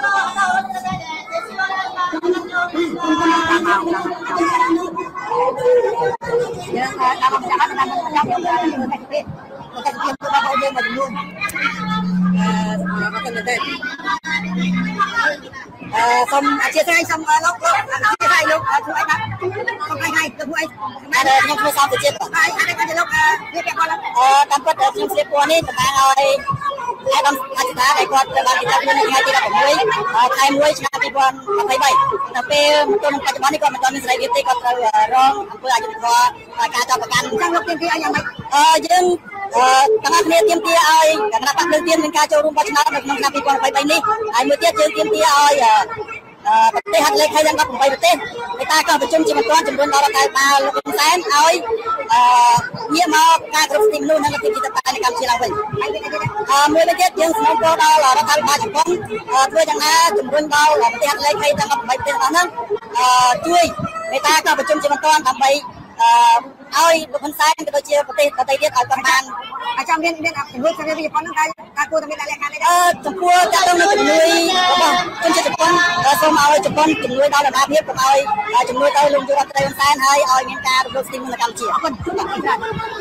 A: យើងតាមបញ្ចប់តាមបញ្ចប់យើងតែទៀតតែទៀតទៅដល់យើងមកចំនួនអឺមកទៅសូមអធិស្ឋានសូមលោកអធិស្ឋានលោកធ្វើអីបាទសូមឲ្យធ្វើអីខ្ញុំធ្វើសំជាតិហើយអត់ឲ្យលោកវាពាក់ព័ន្ធតាមពិតខ្ញុំស្លៀកពណ៌នេះតំណាងឲ្យអាដាមអធិស្ឋានឲ្យគាត់ត្រូវបានគេចាប់ខ្លួននៅថ្ងៃទី16ខែ1ឆ្នាំ2023ដល់ពេលមកទល់នឹងបច្ចុប្បន្ននេះគាត់មិនទាន់មានសេរីភាពទេគាត់ត្រូវរងអំពើអយុត្តិធម៌ការចាប់ប្រកាន់អញ្ចឹងលោកទាមទារឲ្យយ៉ាងម៉េចយើងទាំងអស់គ្នាទាមទារឲ្យគណៈបកភ្លើងទៀនមានការចូលរួមបោះឆ្នោតនៅក្នុងឆ្នាំ2023នេះហើយមួយទៀតយើងទាមទារឲ្យប្រទេសហត្ថលេខីទាំង18ប្រទេសមេតាក៏ប្រជុំជាបន្តជំរុញដល់រដ្ឋាភិបាលលោកហ៊ុនសែនឲ្យងាកមកការគ្រប់គ្រងមនុស្សនិងលទ្ធិប្រជាធិបតេយ្យនៅកម្ពុជាឡើងវិញមួយទៀតយើងស្នើដល់រដ្ឋាភិបាលជប៉ុនធ្វើយ៉ាងណាជំរុញដល់ប្រទេសហត្ថលេខីទាំង18ប្រទេសហ្នឹងជួយមេតាក៏ប្រជុំជាបន្តដើម្បីឲ្យលោកហ៊ុនសែនក៏ដូចជាប្រទេសដទៃទៀតឲ្យគាត់បានអាចចាំមានជំនួយពីជប៉ុនហ្នឹងតែគួរតែមានលក្ខខណ្ឌនេះចំពោះតើទៅនឹងជំនួយរបស់ជនជាតិជប៉ុនសូមឲ្យជប៉ុនជំនួយដល់ដំណាភាពកុំឲ្យជំនួយទៅលោកយុវរដ្ឋហ៊ុនសែនហើយឲ្យមានការរំលោភសិទ្ធិមនុស្សនៅកម្ពុជាអរគុណសួស្ដីបង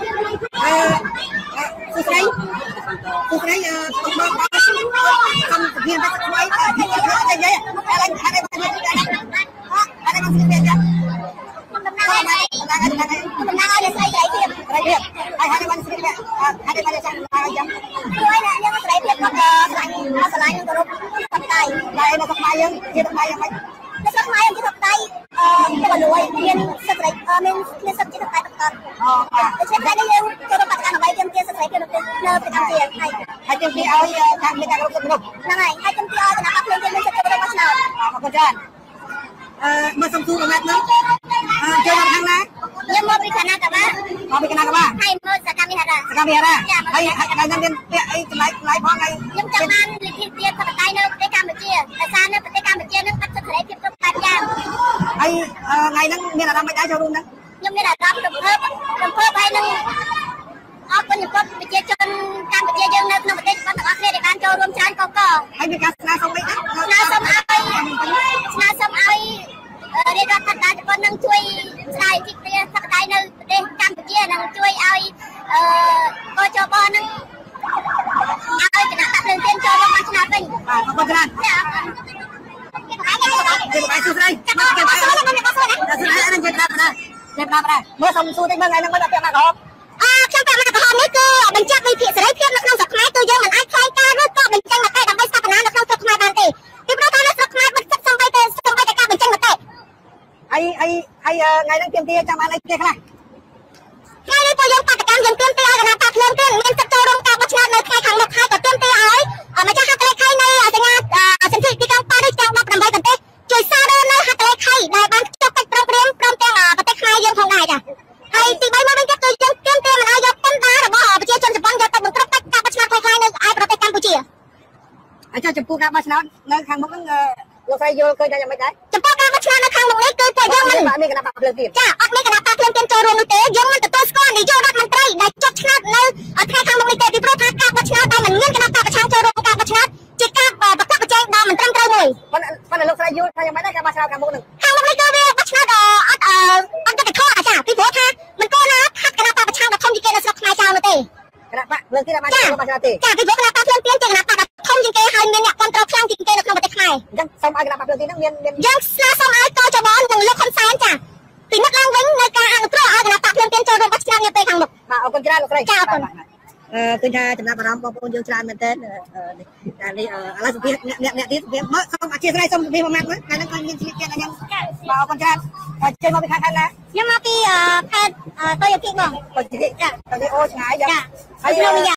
A: សូមជំរាបទៅថ្មីតែនិយាយតែនិយាយតែឡើងខាងនេះបាននិយាយតែអត់បាននិយាយតែតំណាងឲ្យស្រីភាពហើយហើយបានស្រីភាពហើយបានចាំឲ្យយ៉ាងជួយណាយើងស្រីភាពគាត់ស្រឡាញ់នឹងគោរពសព្វដៃតែនៅសព្វដៃយើងជាសព្វដៃយ៉ាងម៉េចនៅសព្វដៃយើងជាសព្វដៃពលលួយមានសិទ្ធិមានសិទ្ធិជាសព្វដៃប្រកបដូច្នេះតែយើងចូលទៅបដកម្មដើម្បីទាមទារសិទ្ធិភាពនៅប្រទេសកម្ពុជាហើយទាមទារឲ្យខាងមានការគោរពសិទ្ធិមនុស្សហ្នឹងហើយហើយទាមទារឲ្យគណៈបកភ្លើងទៀនមានសិទ្ធិចូលបោះឆ្នោតអរគុណច្រើនមើលសំទូរម៉ាត់ហ្នឹងចូលមកខាងណាខ្ញុំមកពីគណៈកបាហើយមើលសកម្មវិហារហើយនឹងមានពាក្យអីចម្លែកផងហើយខ្ញុំចង់បានលទ្ធិជាតិធិបតេយ្យនៅប្រទេសកម្ពុជាដោយសារនៅប្រទេសកម្ពុជានឹងបាត់សិទ្ធិសេរីភាពគ្រប់បែបយ៉ាងហើយថ្ងៃហ្នឹងមានអារម្មណ៍មិនដែរចូលរួមហ្នឹងខ្ញុំមានអារម្មណ៍រំភើបហើយនឹងអរគុណចំពោះប្រជាជនកម្ពុជាយើងនៅក្នុងប្រទេសទាំងអស់គ្នាដែលបានចូលរួមច្រើនកកហើយមានការស្នើសុំអីដែរស្នើសុំឲ្យរាជរដ្ឋាភិបាលជប៉ុននឹងជួយស្ដាយទីផ្សារសក្តាយនៅប្រទេសកម្ពុជានិងជួយឲ្យកជបនឹងឲ្យគណៈបកភ្លើងទៀនចូលរួមបោះឆ្នោតវិញបាទអរគុណច្រើនចាអរគុណសួស្ដីចាំមកសួស្ដីហ្នឹងជាប្រាប់ដែរមើលសុំសួរតិចមើលថ្ងៃហ្នឹងមើលពាក់មកក្រហមខ្ញុំពាក់មកក្រហមនេះគឺបញ្ជាក់វិភាគសេរីភាពនៅក្នុងស្រុកខ្មែរគឺយើងមិនអាចខ្វែងការឬក៏បញ្ចេញមតិដើម្បីស្ថាបនានៅក្នុងស្រុកខ្មែរបានទេពីព្រោះថានៅស្រុកខ្មែរបិទសិទ្ធិសំបីតែការបញ្ចេញមតិហើយថ្ងៃហ្នឹងទាមទារចាំបានអីគេខ្លះថ្ងៃនេះពួកយើងបដកម្មយើងទាមទារឲ្យគណៈបកភ្លើងទៀនមានសិទ្ធិចូលរួមការបោះឆ្នោតនៅថ្ងៃខាងមុខហើយក៏ទាមទារឲ្យម្ចាស់ហត្ថលេខីនៃសញ្ញាសន្ធិទីក្រុងប៉ារីសទាំង18ប្រទេសជួយសារនៅហត្ថលេខីដែលបានចុះកិច្ចព្រមព្រៀងព្រមទាំងប្រទេសខ្មែរយើងផងដែរចាហើយទី3មកវិញទៀតគឺយើងទាមទារមិនឲ្យយកពន្ធដាររបស់ប្រជាជនជប៉ុនយកទៅបង្ក្រប់ការបោះឆ្នោតខ្លះៗនៅឯប្រទេសកម្ពុជាអាចចំពោះការបោះឆ្នោតនៅខាងមុខហ្នឹងលោកស្រីយល់ឃើញថាយ៉ាងម៉េចដែរចំពោះការបោះឆ្នោតនៅខាងមុខនេះគឺតែយើងមិនមានគណៈបកភ្លើងទៀនចាអត់មានគណៈបកភ្លើងទៀនចូលរួមនោះទេយើងមិនទទួលស្គាល់នាយករដ្ឋមន្ត្រីដែលចុះឆ្នោតនៅថ្ងៃខាងមុខនេះទេពីព្រោះថាការបោះឆ្នោតដែលមិនមានគណៈបកប្រឆាំងចូលរួមការបោះឆ្នោតជាការប្រកបប្រជែងដ៏មិនត្រឹមត្រូវមួយប៉ុន្តែលោកស្រីយល់ថាយ៉ាងម៉េចដែរការបោះឆ្នោតខាងមុខនេះគឺវាបោះឆ្នោតអត់យុត្តិធម៌អាចាពីព្រោះថាមិនគួរណាហាត់គណៈបកប្រឆាំងដ៏ធំជាងគេនៅស្រុកខ្មែរចោលនោះទេគណៈបកភ្លើងទៀនបានចូលបោះឆ្នោតទេចាពីព្រោះគណៈបកភ្លើងទៀនជាគណៈបកធំជាងគេហើយមានអ្នកគ្រប់គ្រងខ្លាំងជាងគេនៅក្នុងប្រទេសខ្មែរអញ្ចឹងសូមឲ្យគណៈបកភ្លើងទៀនហ្នឹងមានយើងស្នើសុំឲ្យកជបនិងលោកហ៊ុនសែនចាពីនឹកឡើងវិញនៅការអនុគ្រោះឲ្យគណៈបកភ្លើងទៀនចូលរួមបោះឆ្នោតនាពេលខាងមុខបាទអរគុណច្រើនលោកស្រីចាអរគុណឃើញថាចំណាប់អារម្មណ៍បងប្អូនយើងច្រើនមែនទែនតែនេះឥឡូវសុភាអ្នកទៀតសុភាមកសូមអធិស្ឋានសូមសុភាមួយម៉ាត់មើលថ្ងៃហ្នឹងគាត់មានជីវិតចិត្តអញ្ចឹងបាទអរគុណច្រើនចេញមកពីខាងណាខ្ញុំមកពីខេត្តតូយោគីបងចាតូយោអូឆ្ងាយចាហើយ